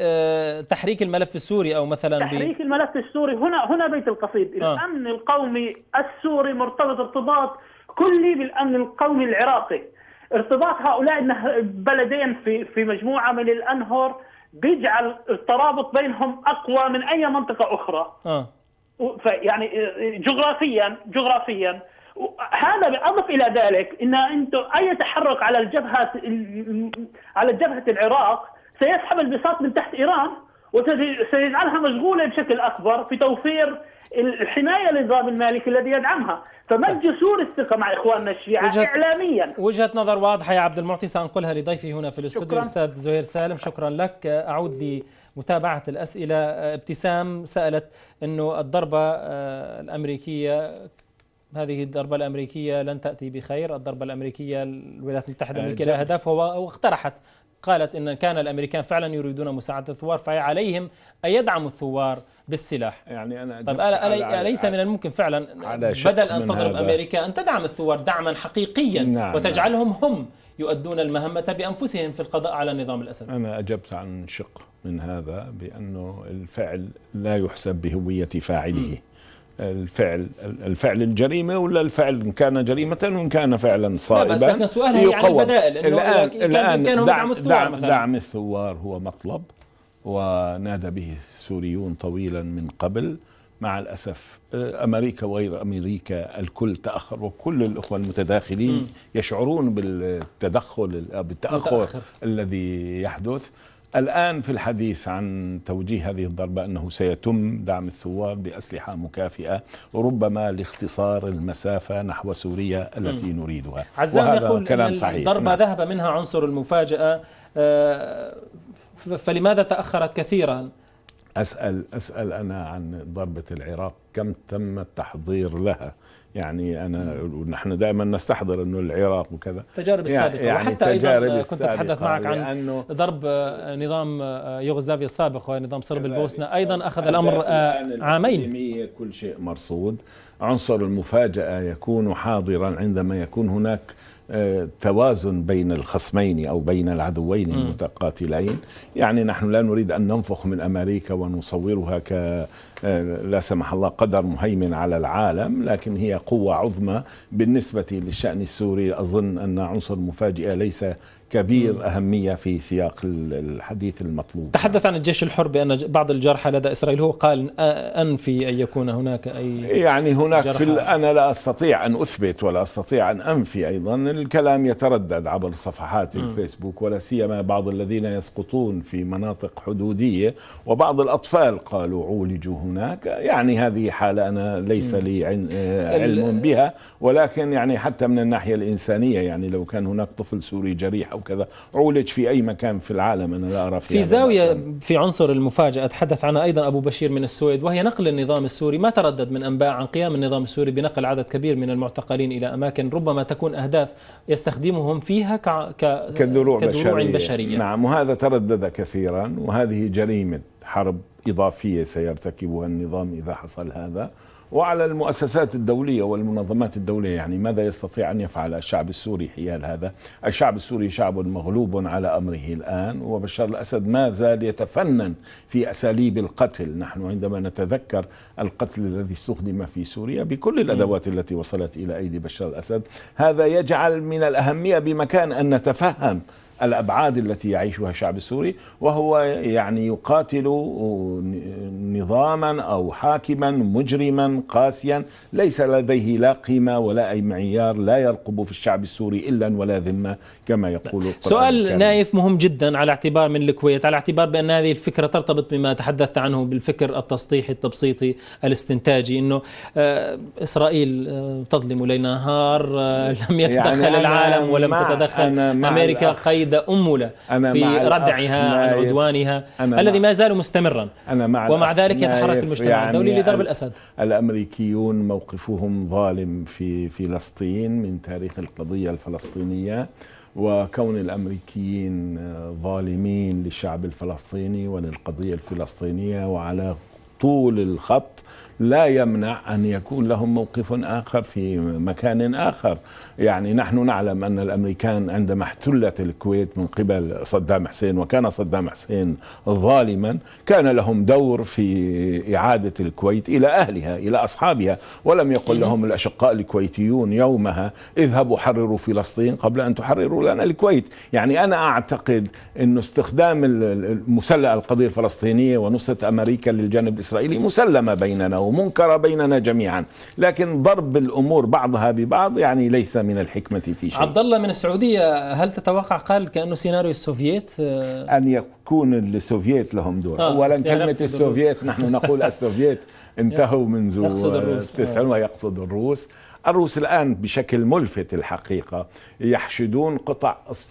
بتحريك الملف السوري أو مثلا تحريك الملف السوري. هنا هنا بيت القصيد. آه. الأمن القومي السوري مرتبط ارتباط كلي بالأمن القومي العراقي. ارتباط هؤلاء البلدين في في مجموعة من الأنهر بيجعل الترابط بينهم أقوى من أي منطقة أخرى. آه. يعني جغرافيا جغرافيا هذا بالإضافة إلى ذلك إن أنتم أي تحرك على الجبهة على جبهة العراق سيسحب البساط من تحت إيران وسيجعلها مشغولة بشكل أكبر في توفير الحماية للنظام المالكي الذي يدعمها. فمد جسور الثقة مع إخواننا الشيعة وجهة إعلاميا. وجهة نظر واضحة يا عبد المعطي، سأنقلها لضيفي هنا في الاستوديو الأستاذ زهير سالم. شكرا لك. أعود لمتابعة الأسئلة. ابتسام سألت أنه الضربة الأمريكية هذه الضربة الأمريكية لن تأتي بخير، الضربة الأمريكية الولايات المتحدة الأمريكية لها هدف، واقترحت قالت إن كان الأمريكان فعلا يريدون مساعدة الثوار فعليهم أن يدعموا الثوار بالسلاح. يعني أنا طيب أليس من الممكن فعلا بدل أن تضرب أمريكا أن تدعم الثوار دعما حقيقيا؟ نعم وتجعلهم هم يؤدون المهمة بأنفسهم في القضاء على نظام الأسد؟ أنا أجبت عن شق من هذا بأنه الفعل لا يحسب بهوية فاعله. م. الفعل الفعل الجريمة ولا الفعل إن كان جريمة وإن كان فعلا صائبا. بس لكن سؤالها يعني البدائل إنه الآن, الآن كان دعم, دعم, دعم الثوار هو مطلب ونادى به السوريون طويلا من قبل. مع الأسف أمريكا وغير أمريكا الكل تأخر، وكل الأخوة المتداخلين م. يشعرون بالتدخل بالتأخر متأخر. الذي يحدث الآن في الحديث عن توجيه هذه الضربة أنه سيتم دعم الثوار بأسلحة مكافئة وربما لاختصار المسافة نحو سوريا التي م. نريدها. عزام يقول كلام صحيح. الضربة نعم. ذهب منها عنصر المفاجأة، فلماذا تأخرت كثيرا؟ أسأل أسأل أنا عن ضربة العراق كم تم التحضير لها؟ يعني أنا ونحن دائما نستحضر إنه العراق وكذا تجارب السابقة يعني وحتى أيضا كنت أتحدث معك عن ضرب نظام يوغوسلافيا السابق ونظام صرب البوسنة أيضا أخذ الأمر عامين. كل شيء مرصود. عنصر المفاجأة يكون حاضرا عندما يكون هناك توازن بين الخصمين أو بين العدوين المتقاتلين. يعني نحن لا نريد أن ننفخ من أمريكا ونصورها ك لا سمح الله قدر مهيمن على العالم، لكن هي قوة عظمى بالنسبة للشأن السوري. أظن أن عنصر المفاجئة ليس كبير أهمية في سياق الحديث المطلوب. تحدث عن الجيش الحر بأن بعض الجرحى لدى إسرائيل، هو قال أنفي أن يكون هناك أي يعني هناك في أنا لا أستطيع أن أثبت ولا أستطيع أن أنفي. أيضا الكلام يتردد عبر صفحات الفيسبوك ولا سيما بعض الذين يسقطون في مناطق حدودية، وبعض الأطفال قالوا عولجوا هناك. يعني هذه حالة أنا ليس لي علم بها، ولكن يعني حتى من الناحية الإنسانية يعني لو كان هناك طفل سوري جريح أو كذا عولج في أي مكان في العالم أنا لا أرى في زاوية في عنصر المفاجأة تحدث عنها أيضا أبو بشير من السويد، وهي نقل النظام السوري. ما تردد من أنباء عن قيام النظام السوري بنقل عدد كبير من المعتقلين إلى أماكن ربما تكون أهداف يستخدمهم فيها ك... ك... كدروع بشرية. بشرية. نعم وهذا تردد كثيرا، وهذه جريمة حرب إضافية سيرتكبها النظام إذا حصل هذا. وعلى المؤسسات الدولية والمنظمات الدولية يعني ماذا يستطيع أن يفعل الشعب السوري حيال هذا؟ الشعب السوري شعب مغلوب على أمره الآن، وبشار الأسد ما زال يتفنن في أساليب القتل. نحن عندما نتذكر القتل الذي استخدم في سوريا بكل الأدوات التي وصلت إلى أيدي بشار الأسد، هذا يجعل من الأهمية بمكان أن نتفهم الأبعاد التي يعيشها الشعب السوري، وهو يعني يقاتل نظاما أو حاكما مجرما قاسيا ليس لديه لا قيمة ولا أي معيار، لا يرقب في الشعب السوري إلا ولا ذمة كما يقول القرآن سؤال الكريم. نايف مهم جدا على اعتبار من الكويت، على اعتبار بأن هذه الفكرة ترتبط بما تحدثت عنه بالفكر التسطيحي التبسيطي الاستنتاجي، أنه إسرائيل تظلم ليل نهار، لم يتدخل يعني العالم ولم تتدخل أمريكا قيد أمولة في ردعها عن عدوانها الذي ما زال مستمرا، ومع ذلك يتحرك المجتمع يعني الدولي لضرب الأسد. الأمريكيون موقفهم ظالم في فلسطين من تاريخ القضية الفلسطينية، وكون الأمريكيين ظالمين للشعب الفلسطيني وللقضية الفلسطينية وعلى طول الخط لا يمنع أن يكون لهم موقف آخر في مكان آخر. يعني نحن نعلم أن الأمريكان عندما احتلت الكويت من قبل صدام حسين، وكان صدام حسين ظالما، كان لهم دور في إعادة الكويت إلى أهلها إلى أصحابها، ولم يقل لهم الأشقاء الكويتيون يومها اذهبوا حرروا فلسطين قبل أن تحرروا لنا الكويت. يعني أنا أعتقد أن استخدام المسلة القضية الفلسطينية ونصرة أمريكا للجانب الإسرائيلي مسلمة بيننا ومنكرة بيننا جميعا، لكن ضرب الأمور بعضها ببعض يعني ليس من الحكمة في شيء. عبد الله من السعودية، هل تتوقع قال كأنه سيناريو السوفييت أن يكون السوفييت لهم دور؟ آه أولا كلمة السوفييت نحن نقول السوفييت انتهوا منذ تسعين ويقصد الروس. الروس الآن بشكل ملفت الحقيقة يحشدون قطع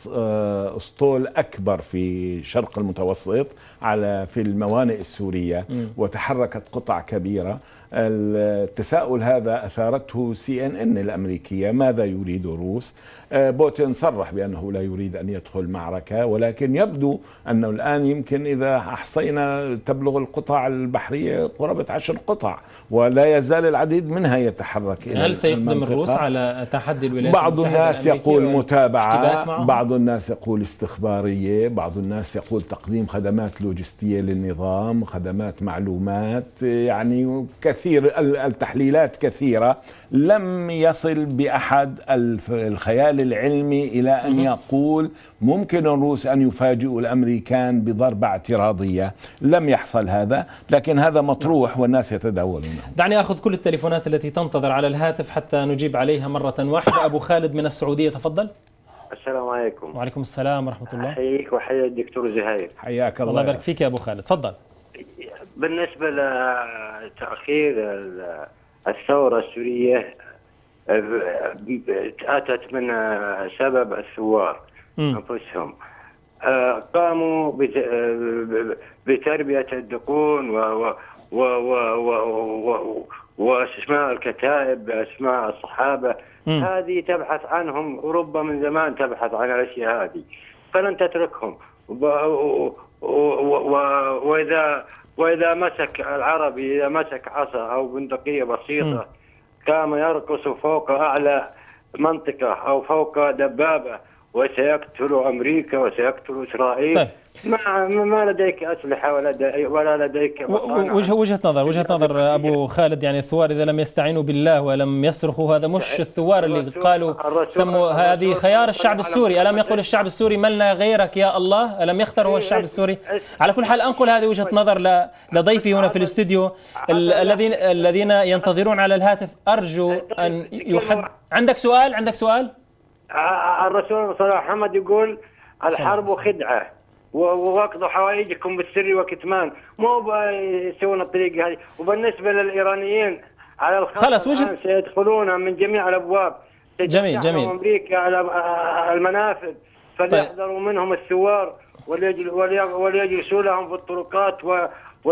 أسطول أكبر في شرق المتوسط على في الموانئ السورية، وتحركت قطع كبيرة. التساؤل هذا أثارته سي إن إن الأمريكية، ماذا يريد الروس؟ بوتين صرح بأنه لا يريد أن يدخل معركة، ولكن يبدو أنه الآن يمكن إذا أحصينا تبلغ القطع البحرية قرابة عشر قطع، ولا يزال العديد منها يتحرك إلى هل سيقدم الروس على تحدي الولايات بعض الناس يقول متابعة، بعض الناس يقول استخبارية، بعض الناس يقول تقديم خدمات لوجستية للنظام، خدمات معلومات، يعني كثير التحليلات كثيرة. لم يصل بأحد الخيال العلمي إلى أن يقول ممكن الروس أن يفاجئوا الأمريكان بضربة اعتراضية. لم يحصل هذا، لكن هذا مطروح والناس يتداولونه. دعني أخذ كل التليفونات التي تنتظر على الهاتف حتى نجيب عليها مرة واحدة. أبو خالد من السعودية، تفضل. السلام عليكم. وعليكم السلام ورحمة الله. أحييك وحيا الدكتور زهير. حياك الله. الله يبارك فيك يا أبو خالد، تفضل. بالنسبة لتأخير الثورة السورية أتت من سبب الثوار أنفسهم، قاموا بتربية الدقون واسماء الكتائب بأسماء الصحابة. هذه تبحث عنهم أوروبا من زمان، تبحث عن الأشياء هذه، فلن تتركهم. وإذا وإذا مسك العربي إذا مسك عصا أو بندقية بسيطة قام يرقص فوق أعلى منطقة أو فوق دبابة، وسيقتل أمريكا وسيقتل إسرائيل. طيب. ما ما لديك أسلحة ولا ولا لديك وجه وجهة نظر وجهة نظر أبو خالد. يعني الثوار إذا لم يستعينوا بالله ولم يصرخوا، هذا مش الثوار اللي قالوا سموا هذه خيار الشعب السوري. ألم يقول الشعب السوري من لا غيرك يا الله؟ ألم يختار هو الشعب السوري؟ على كل حال أنقل هذه وجهة نظر لضيفي هنا في الاستوديو الذين الذين ينتظرون على الهاتف. أرجو أن يحد. عندك سؤال؟ عندك سؤال؟ الرسول صلى الله عليه وسلم يقول الحرب خدعة وواقضوا حوائجكم بالسر وكتمان، مو يسوون الطريقة هذه. وبالنسبة للإيرانيين على الخط خلاص وجه... سيدخلون من جميع الأبواب. جميل جميل. أمريكا على المنافذ، فليحذروا منهم الثوار وليجلسوا لهم في الطرقات و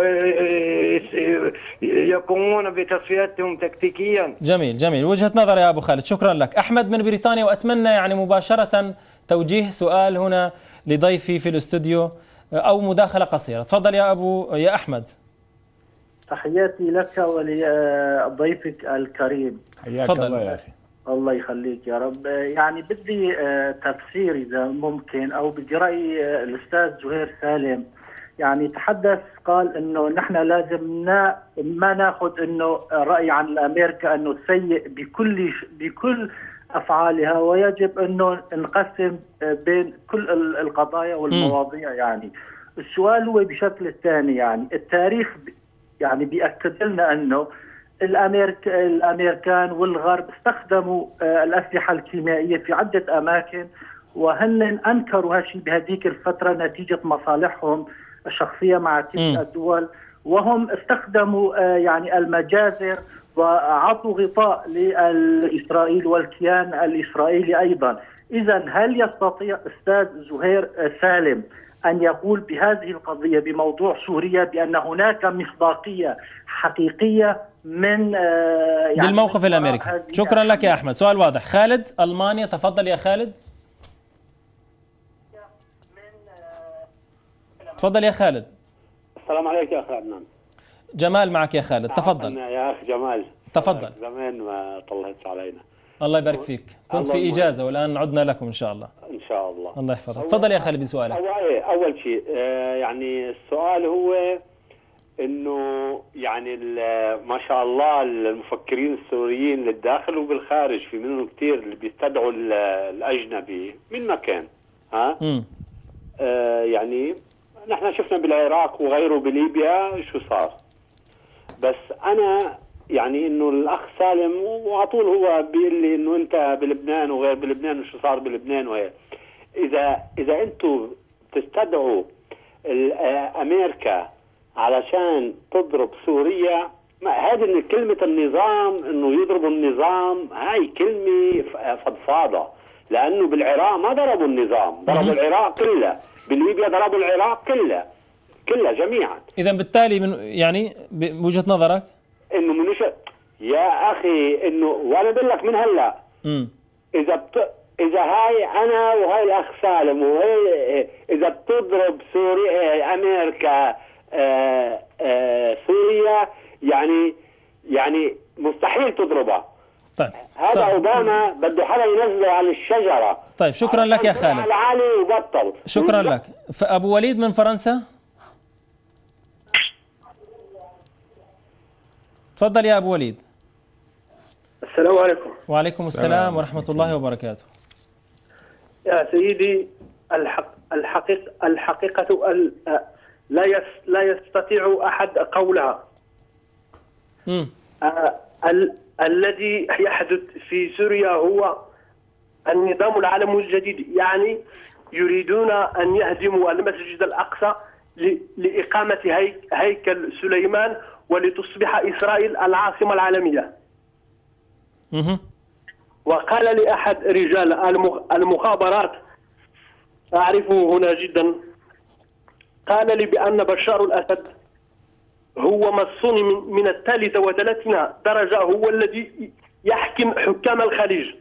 ويقومون بتصفيتهم تكتيكيا. جميل جميل، وجهة نظر يا أبو خالد، شكرا لك. أحمد من بريطانيا، وأتمنى يعني مباشرة توجيه سؤال هنا لضيفي في الاستوديو أو مداخلة قصيرة. تفضل يا أبو يا أحمد. تحياتي لك ولضيفك الكريم. حياك الله يا أخي. الله يخليك يا رب. يعني بدي تفسير إذا ممكن، أو بدي رأي الأستاذ زهير سالم. يعني تحدث قال انه نحن لازم ما ناخذ انه راي عن امريكا انه سيء بكل بكل افعالها، ويجب انه نقسم بين كل القضايا والمواضيع. يعني السؤال هو بشكل ثاني، يعني التاريخ يعني بيأكد لنا أنه الأمريك الأمريكان والغرب استخدموا الأسلحة الكيميائية في عدة أماكن، وهن أنكروا هالشيء بهذيك الفترة نتيجة مصالحهم الشخصية مع تلك الدول، وهم استخدموا يعني المجازر وعطوا غطاء لإسرائيل والكيان الإسرائيلي أيضا. إذا هل يستطيع أستاذ زهير سالم أن يقول بهذه القضية بموضوع سوريا بأن هناك مصداقية حقيقية من يعني بالموقف الأمريكي؟ شكرا لك يا أحمد، سؤال واضح. خالد ألمانيا، تفضل يا خالد. تفضل يا خالد. السلام عليكم يا أخي عدنان. جمال معك يا خالد، تفضل. يا أخي جمال تفضل. زمان ما طلعتش علينا. الله يبارك فيك، كنت في إجازة والآن عدنا لكم إن شاء الله. إن شاء الله. الله يحفظك. تفضل يا خالد بسؤالك. أول, أول شيء يعني السؤال هو إنه يعني ما شاء الله المفكرين السوريين للداخل وبالخارج في منهم كثير اللي بيستدعوا الأجنبي من مكان ها م. آه يعني نحن شفنا بالعراق وغيره بليبيا شو صار. بس أنا يعني إنه الأخ سالم وعلى طول هو بيقول لي إنه أنت بلبنان وغير بلبنان وشو صار بلبنان وهي. إذا إذا أنتم تستدعوا أمريكا علشان تضرب سوريا، هذه كلمة النظام إنه يضربوا النظام هاي كلمة فضفاضة، لأنه بالعراق ما ضربوا النظام، ضربوا العراق كله، بليبيا ضربوا العراق كله كله جميعا. إذا بالتالي من يعني بوجهة نظرك إنه من يا أخي إنه وأنا بقول لك من هلا م. إذا بت... إذا هاي أنا وهاي الأخ سالم وهي إذا بتضرب سوريا أمريكا آآ آآ سوريا يعني يعني مستحيل تضربها. طيب هذا اوباما بده حدا ينزله على الشجره. طيب شكرا لك يا خالد. على العالي وبطل. شكرا لك. ابو وليد من فرنسا، تفضل يا ابو وليد. السلام عليكم. وعليكم السلام ورحمه الله وبركاته. يا سيدي الحق الحقيقه الحقيقه ال... لا يس... لا يستطيع احد قولها. امم آه ال... الذي يحدث في سوريا هو النظام العالمي الجديد، يعني يريدون ان يهدموا المسجد الاقصى ل... لاقامه هي... هيكل سليمان ولتصبح اسرائيل العاصمه العالميه. اها وقال لي احد رجال المخابرات اعرفه هنا جدا، قال لي بأن بشار الأسد هو مصون من, من الثالثة وثلاثين درجة، هو الذي يحكم حكام الخليج.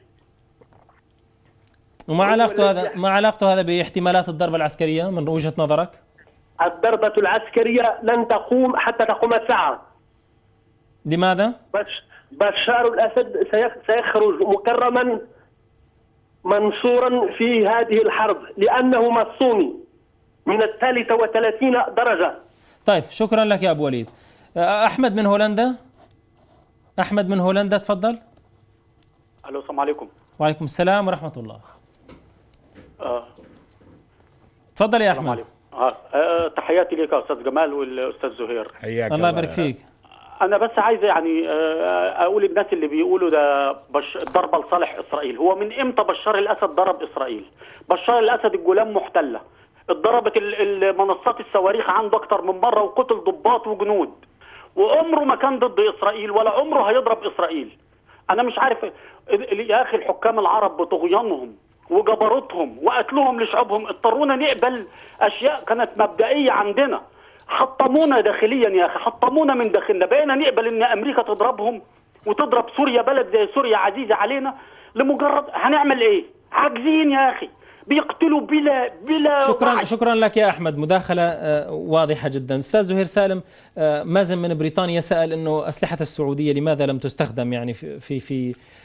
وما علاقته هذا ما علاقته هذا باحتمالات الضربة العسكرية من وجهة نظرك؟ الضربة العسكرية لن تقوم حتى تقوم الساعة. لماذا؟ بشار الأسد سيخرج مكرما منصورا في هذه الحرب لأنه مصوني من الثالثة وثلاثين درجة. طيب شكرا لك يا أبو وليد. أحمد من هولندا. أحمد من هولندا تفضل. ألو السلام عليكم. وعليكم السلام ورحمة الله. آه. تفضل يا أحمد. آه. آه. تحياتي لك أستاذ جمال والأستاذ زهير. حياك الله يبارك فيك. أنا بس عايز يعني أقول الناس اللي بيقولوا ده بش ضربة لصالح إسرائيل، هو من إمتى بشار الأسد ضرب إسرائيل؟ بشار الأسد الجولان محتلة، اتضربت المنصات الصواريخ عنده أكتر من مرة وقتل ضباط وجنود، وعمره ما كان ضد إسرائيل ولا عمره هيضرب إسرائيل. أنا مش عارف يا أخي الحكام العرب بطغيانهم وجبروتهم وقتلهم لشعوبهم اضطرونا نقبل أشياء كانت مبدئية عندنا، حطمونا داخليا يا اخي، حطمونا من داخلنا، بقينا نقبل ان امريكا تضربهم وتضرب سوريا بلد زي سوريا عزيزه علينا لمجرد هنعمل ايه؟ عاجزين يا اخي، بيقتلوا بلا بلا شكرا وعي. شكرا لك يا احمد، مداخله واضحه جدا. استاذ زهير سالم، مازن من بريطانيا سال انه اسلحه السعوديه لماذا لم تستخدم يعني في في, في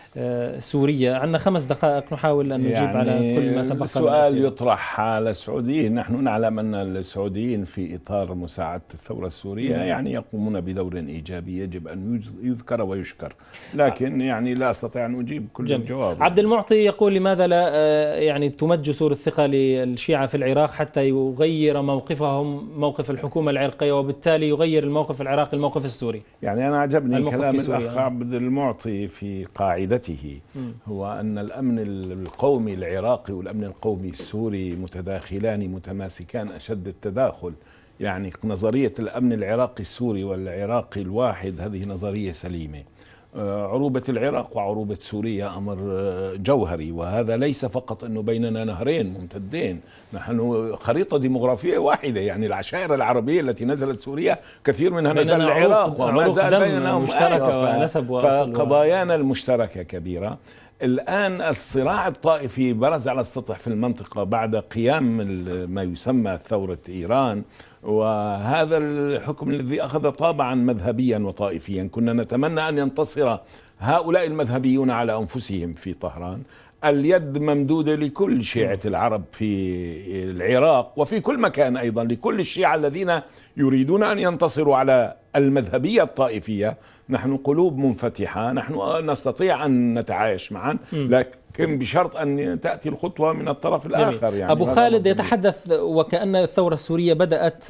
سوريا. عندنا خمس دقائق نحاول أن نجيب يعني على كل ما تبقى. السؤال يطرح على السعوديين. نحن نعلم أن السعوديين في إطار مساعدة الثورة السورية يعني يقومون بدور إيجابي يجب أن يذكر ويشكر، لكن يعني لا أستطيع أن أجيب كل جميل. الجواب. عبد المعطي يقول لماذا لا يعني تمد جسور الثقة للشيعة في العراق حتى يغير موقفهم موقف الحكومة العراقية وبالتالي يغير الموقف العراقي الموقف السوري؟ يعني أنا عجبني كلام الأخ عبد المعطي في قاعدته، هو أن الأمن القومي العراقي والأمن القومي السوري متداخلان متماسكان أشد التداخل. يعني نظرية الأمن العراقي السوري والعراقي الواحد هذه نظرية سليمة. عروبة العراق وعروبة سوريا أمر جوهري، وهذا ليس فقط أنه بيننا نهرين ممتدين، نحن خريطة ديمغرافية واحدة. يعني العشائر العربية التي نزلت سوريا كثير منها نزل العراق وما زال بيننا مشتركة ونسب وأصل، فقضايانا المشتركة كبيرة. الآن الصراع الطائفي برز على السطح في المنطقة بعد قيام ما يسمى ثورة إيران، وهذا الحكم الذي أخذ طابعا مذهبيا وطائفيا. كنا نتمنى أن ينتصر هؤلاء المذهبيون على أنفسهم في طهران. اليد ممدودة لكل شيعة العرب في العراق وفي كل مكان، أيضا لكل الشيعة الذين يريدون أن ينتصروا على المذهبية الطائفية. نحن قلوب منفتحة، نحن نستطيع أن نتعايش معا، لكن بشرط أن تأتي الخطوة من الطرف الآخر. يعني أبو خالد يتحدث وكأن الثورة السورية بدأت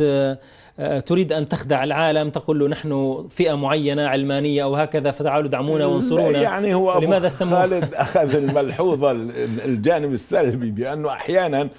تريد أن تخدع العالم، تقول له نحن فئة معينة علمانية أو هكذا فتعالوا دعمونا وانصرونا. يعني هو أبو خالد أخذ الملحوظة الجانب السلبي بأنه أحيانا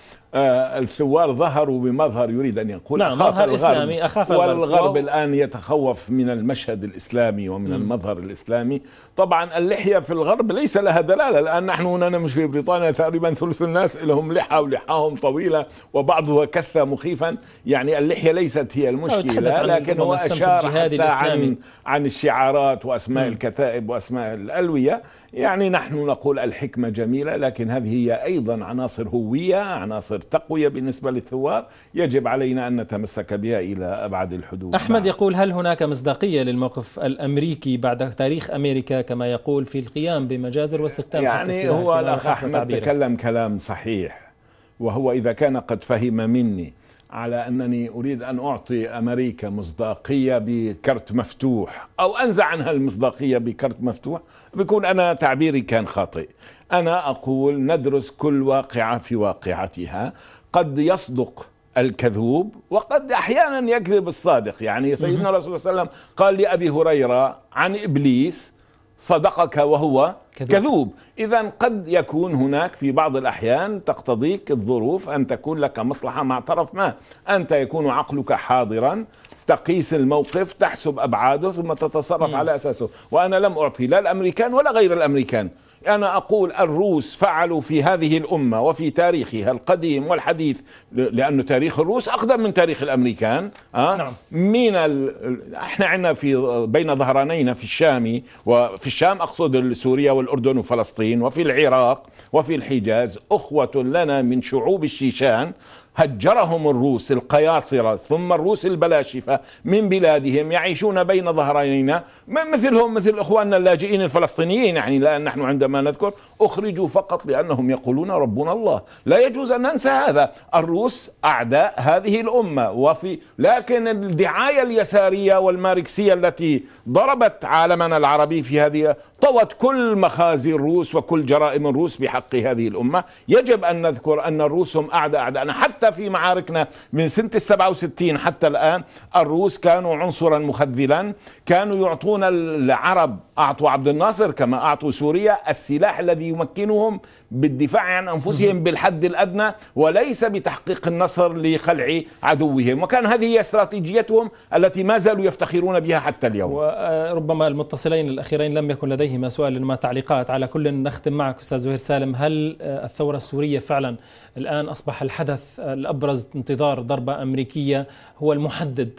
الثوار ظهروا بمظهر يريد أن يقول نعم أخاف الغرب، إسلامي أخاف والغرب الغرب الآن يتخوف من المشهد الإسلامي ومن م. المظهر الإسلامي. طبعا اللحية في الغرب ليس لها دلالة، الآن نحن هنا نمشي في بريطانيا تقريبا ثلث الناس لهم لحى ولحاهم طويلة وبعضها كثة مخيفا. يعني اللحية ليست هي المشكلة، لكن هو أشار حتى عن, عن الشعارات وأسماء م. الكتائب وأسماء الألوية. يعني نحن نقول الحكمة جميلة، لكن هذه هي أيضا عناصر هوية، عناصر تقوية بالنسبة للثوار يجب علينا أن نتمسك بها إلى أبعد الحدود. أحمد يقول هل هناك مصداقية للموقف الأمريكي بعد تاريخ أمريكا كما يقول في القيام بمجازر واستخدام يعني هو الأخ أحمد تكلم كلام صحيح، وهو إذا كان قد فهم مني على أنني أريد أن أعطي أمريكا مصداقية بكرت مفتوح أو أنزع عنها المصداقية بكرت مفتوح، بيكون أنا تعبيري كان خاطئ. أنا أقول ندرس كل واقعة في واقعتها، قد يصدق الكذوب وقد أحيانا يكذب الصادق. يعني سيدنا الرسول صلى الله عليه وسلم قال لأبي هريرة عن إبليس صدقك وهو كذوب, كذوب. إذن قد يكون هناك في بعض الأحيان تقتضيك الظروف أن تكون لك مصلحة مع طرف ما، أنت يكون عقلك حاضرا تقيس الموقف تحسب أبعاده ثم تتصرف م. على أساسه. وأنا لم أعطي لا الأمريكان ولا غير الأمريكان. أنا أقول الروس فعلوا في هذه الأمة وفي تاريخها القديم والحديث، لأن تاريخ الروس أقدم من تاريخ الأمريكان. أه؟ نعم. من ال... احنا عندنا في بين ظهرانينا في الشام، وفي الشام أقصد سوريا والأردن وفلسطين، وفي العراق وفي الحجاز أخوة لنا من شعوب الشيشان هجرهم الروس القياصرة ثم الروس البلاشفة من بلادهم يعيشون بين ظهرانينا، مثلهم مثل إخواننا اللاجئين الفلسطينيين. يعني لأن نحن عندما نذكر أخرجوا فقط لأنهم يقولون ربنا الله، لا يجوز أن ننسى هذا. الروس أعداء هذه الأمة، وفي لكن الدعاية اليسارية والماركسية التي ضربت عالمنا العربي في هذه طوت كل مخازي الروس وكل جرائم الروس بحق هذه الأمة. يجب أن نذكر أن الروس هم أعداء أعداءنا. حتى في معاركنا من سنة السبعة وستين حتى الآن الروس كانوا عنصرا مخذلا، كانوا يعطون العرب، أعطوا عبد الناصر كما أعطوا سوريا السلاح الذي يمكنهم بالدفاع عن أنفسهم بالحد الأدنى وليس بتحقيق النصر لخلع عدوهم، وكان هذه هي استراتيجيتهم التي ما زالوا يفتخرون بها حتى اليوم. وربما المتصلين الأخيرين لم يكن لديهما سؤال ما تعليقات. على كل نختم معك أستاذ زهير سالم، هل الثورة السورية فعلا الآن أصبح الحدث الأبرز انتظار ضربة أمريكية هو المحدد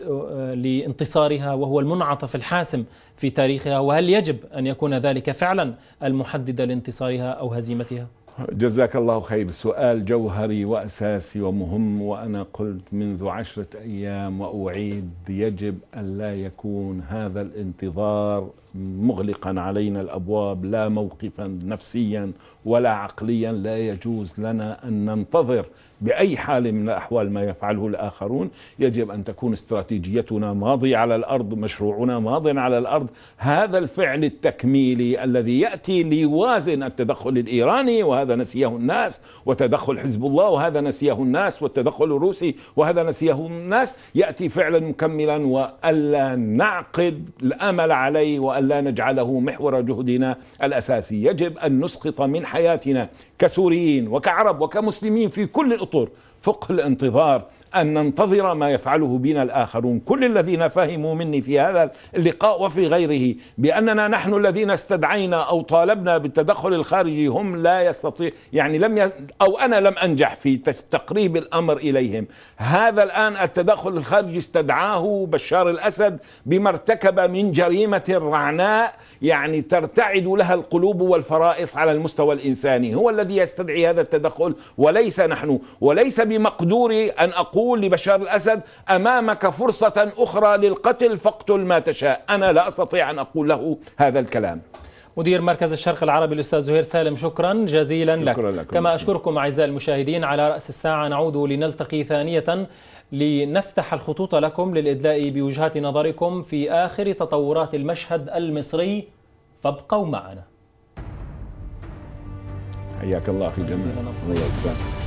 لانتصارها وهو المنعطف الحاسم في تاريخها، وهل يجب أن يكون ذلك فعلا المحدد لانتصارها أو هزيمتها؟ جزاك الله خير. سؤال جوهري وأساسي ومهم، وأنا قلت منذ عشرة أيام وأعيد: يجب أن لا يكون هذا الانتظار مغلقا علينا الأبواب، لا موقفا نفسيا ولا عقليا. لا يجوز لنا أن ننتظر بأي حال من الأحوال ما يفعله الآخرون. يجب أن تكون استراتيجيتنا ماضية على الأرض، مشروعنا ماض على الأرض. هذا الفعل التكميلي الذي يأتي ليوازن التدخل الإيراني، وهذا نسيه الناس، وتدخل حزب الله وهذا نسيه الناس، والتدخل الروسي وهذا نسيه الناس، يأتي فعلا مكملا، وألا نعقد الأمل عليه وألا نجعله محور جهدنا الأساسي. يجب أن نسقط من حياتنا كسوريين وكعرب وكمسلمين في كل الأطر فقه الانتظار، أن ننتظر ما يفعله بنا الآخرون. كل الذين فهموا مني في هذا اللقاء وفي غيره بأننا نحن الذين استدعينا أو طالبنا بالتدخل الخارجي هم لا يستطيع، يعني لم ي... أو أنا لم أنجح في تقريب الأمر إليهم. هذا الآن التدخل الخارجي استدعاه بشار الأسد بما ارتكب من جريمة رعناء، يعني ترتعد لها القلوب والفرائص على المستوى الإنساني. هو الذي يستدعي هذا التدخل وليس نحن. وليس بمقدوري أن أقول لبشار الأسد: أمامك فرصة أخرى للقتل فاقتل ما تشاء. أنا لا أستطيع أن أقول له هذا الكلام. مدير مركز الشرق العربي الأستاذ زهير سالم، شكرا جزيلا لك. لك. كما أشكركم أعزائي المشاهدين. على رأس الساعة نعود لنلتقي ثانية لنفتح الخطوط لكم للإدلاء بوجهات نظركم في آخر تطورات المشهد المصري، فابقوا معنا. حياك الله في جميع.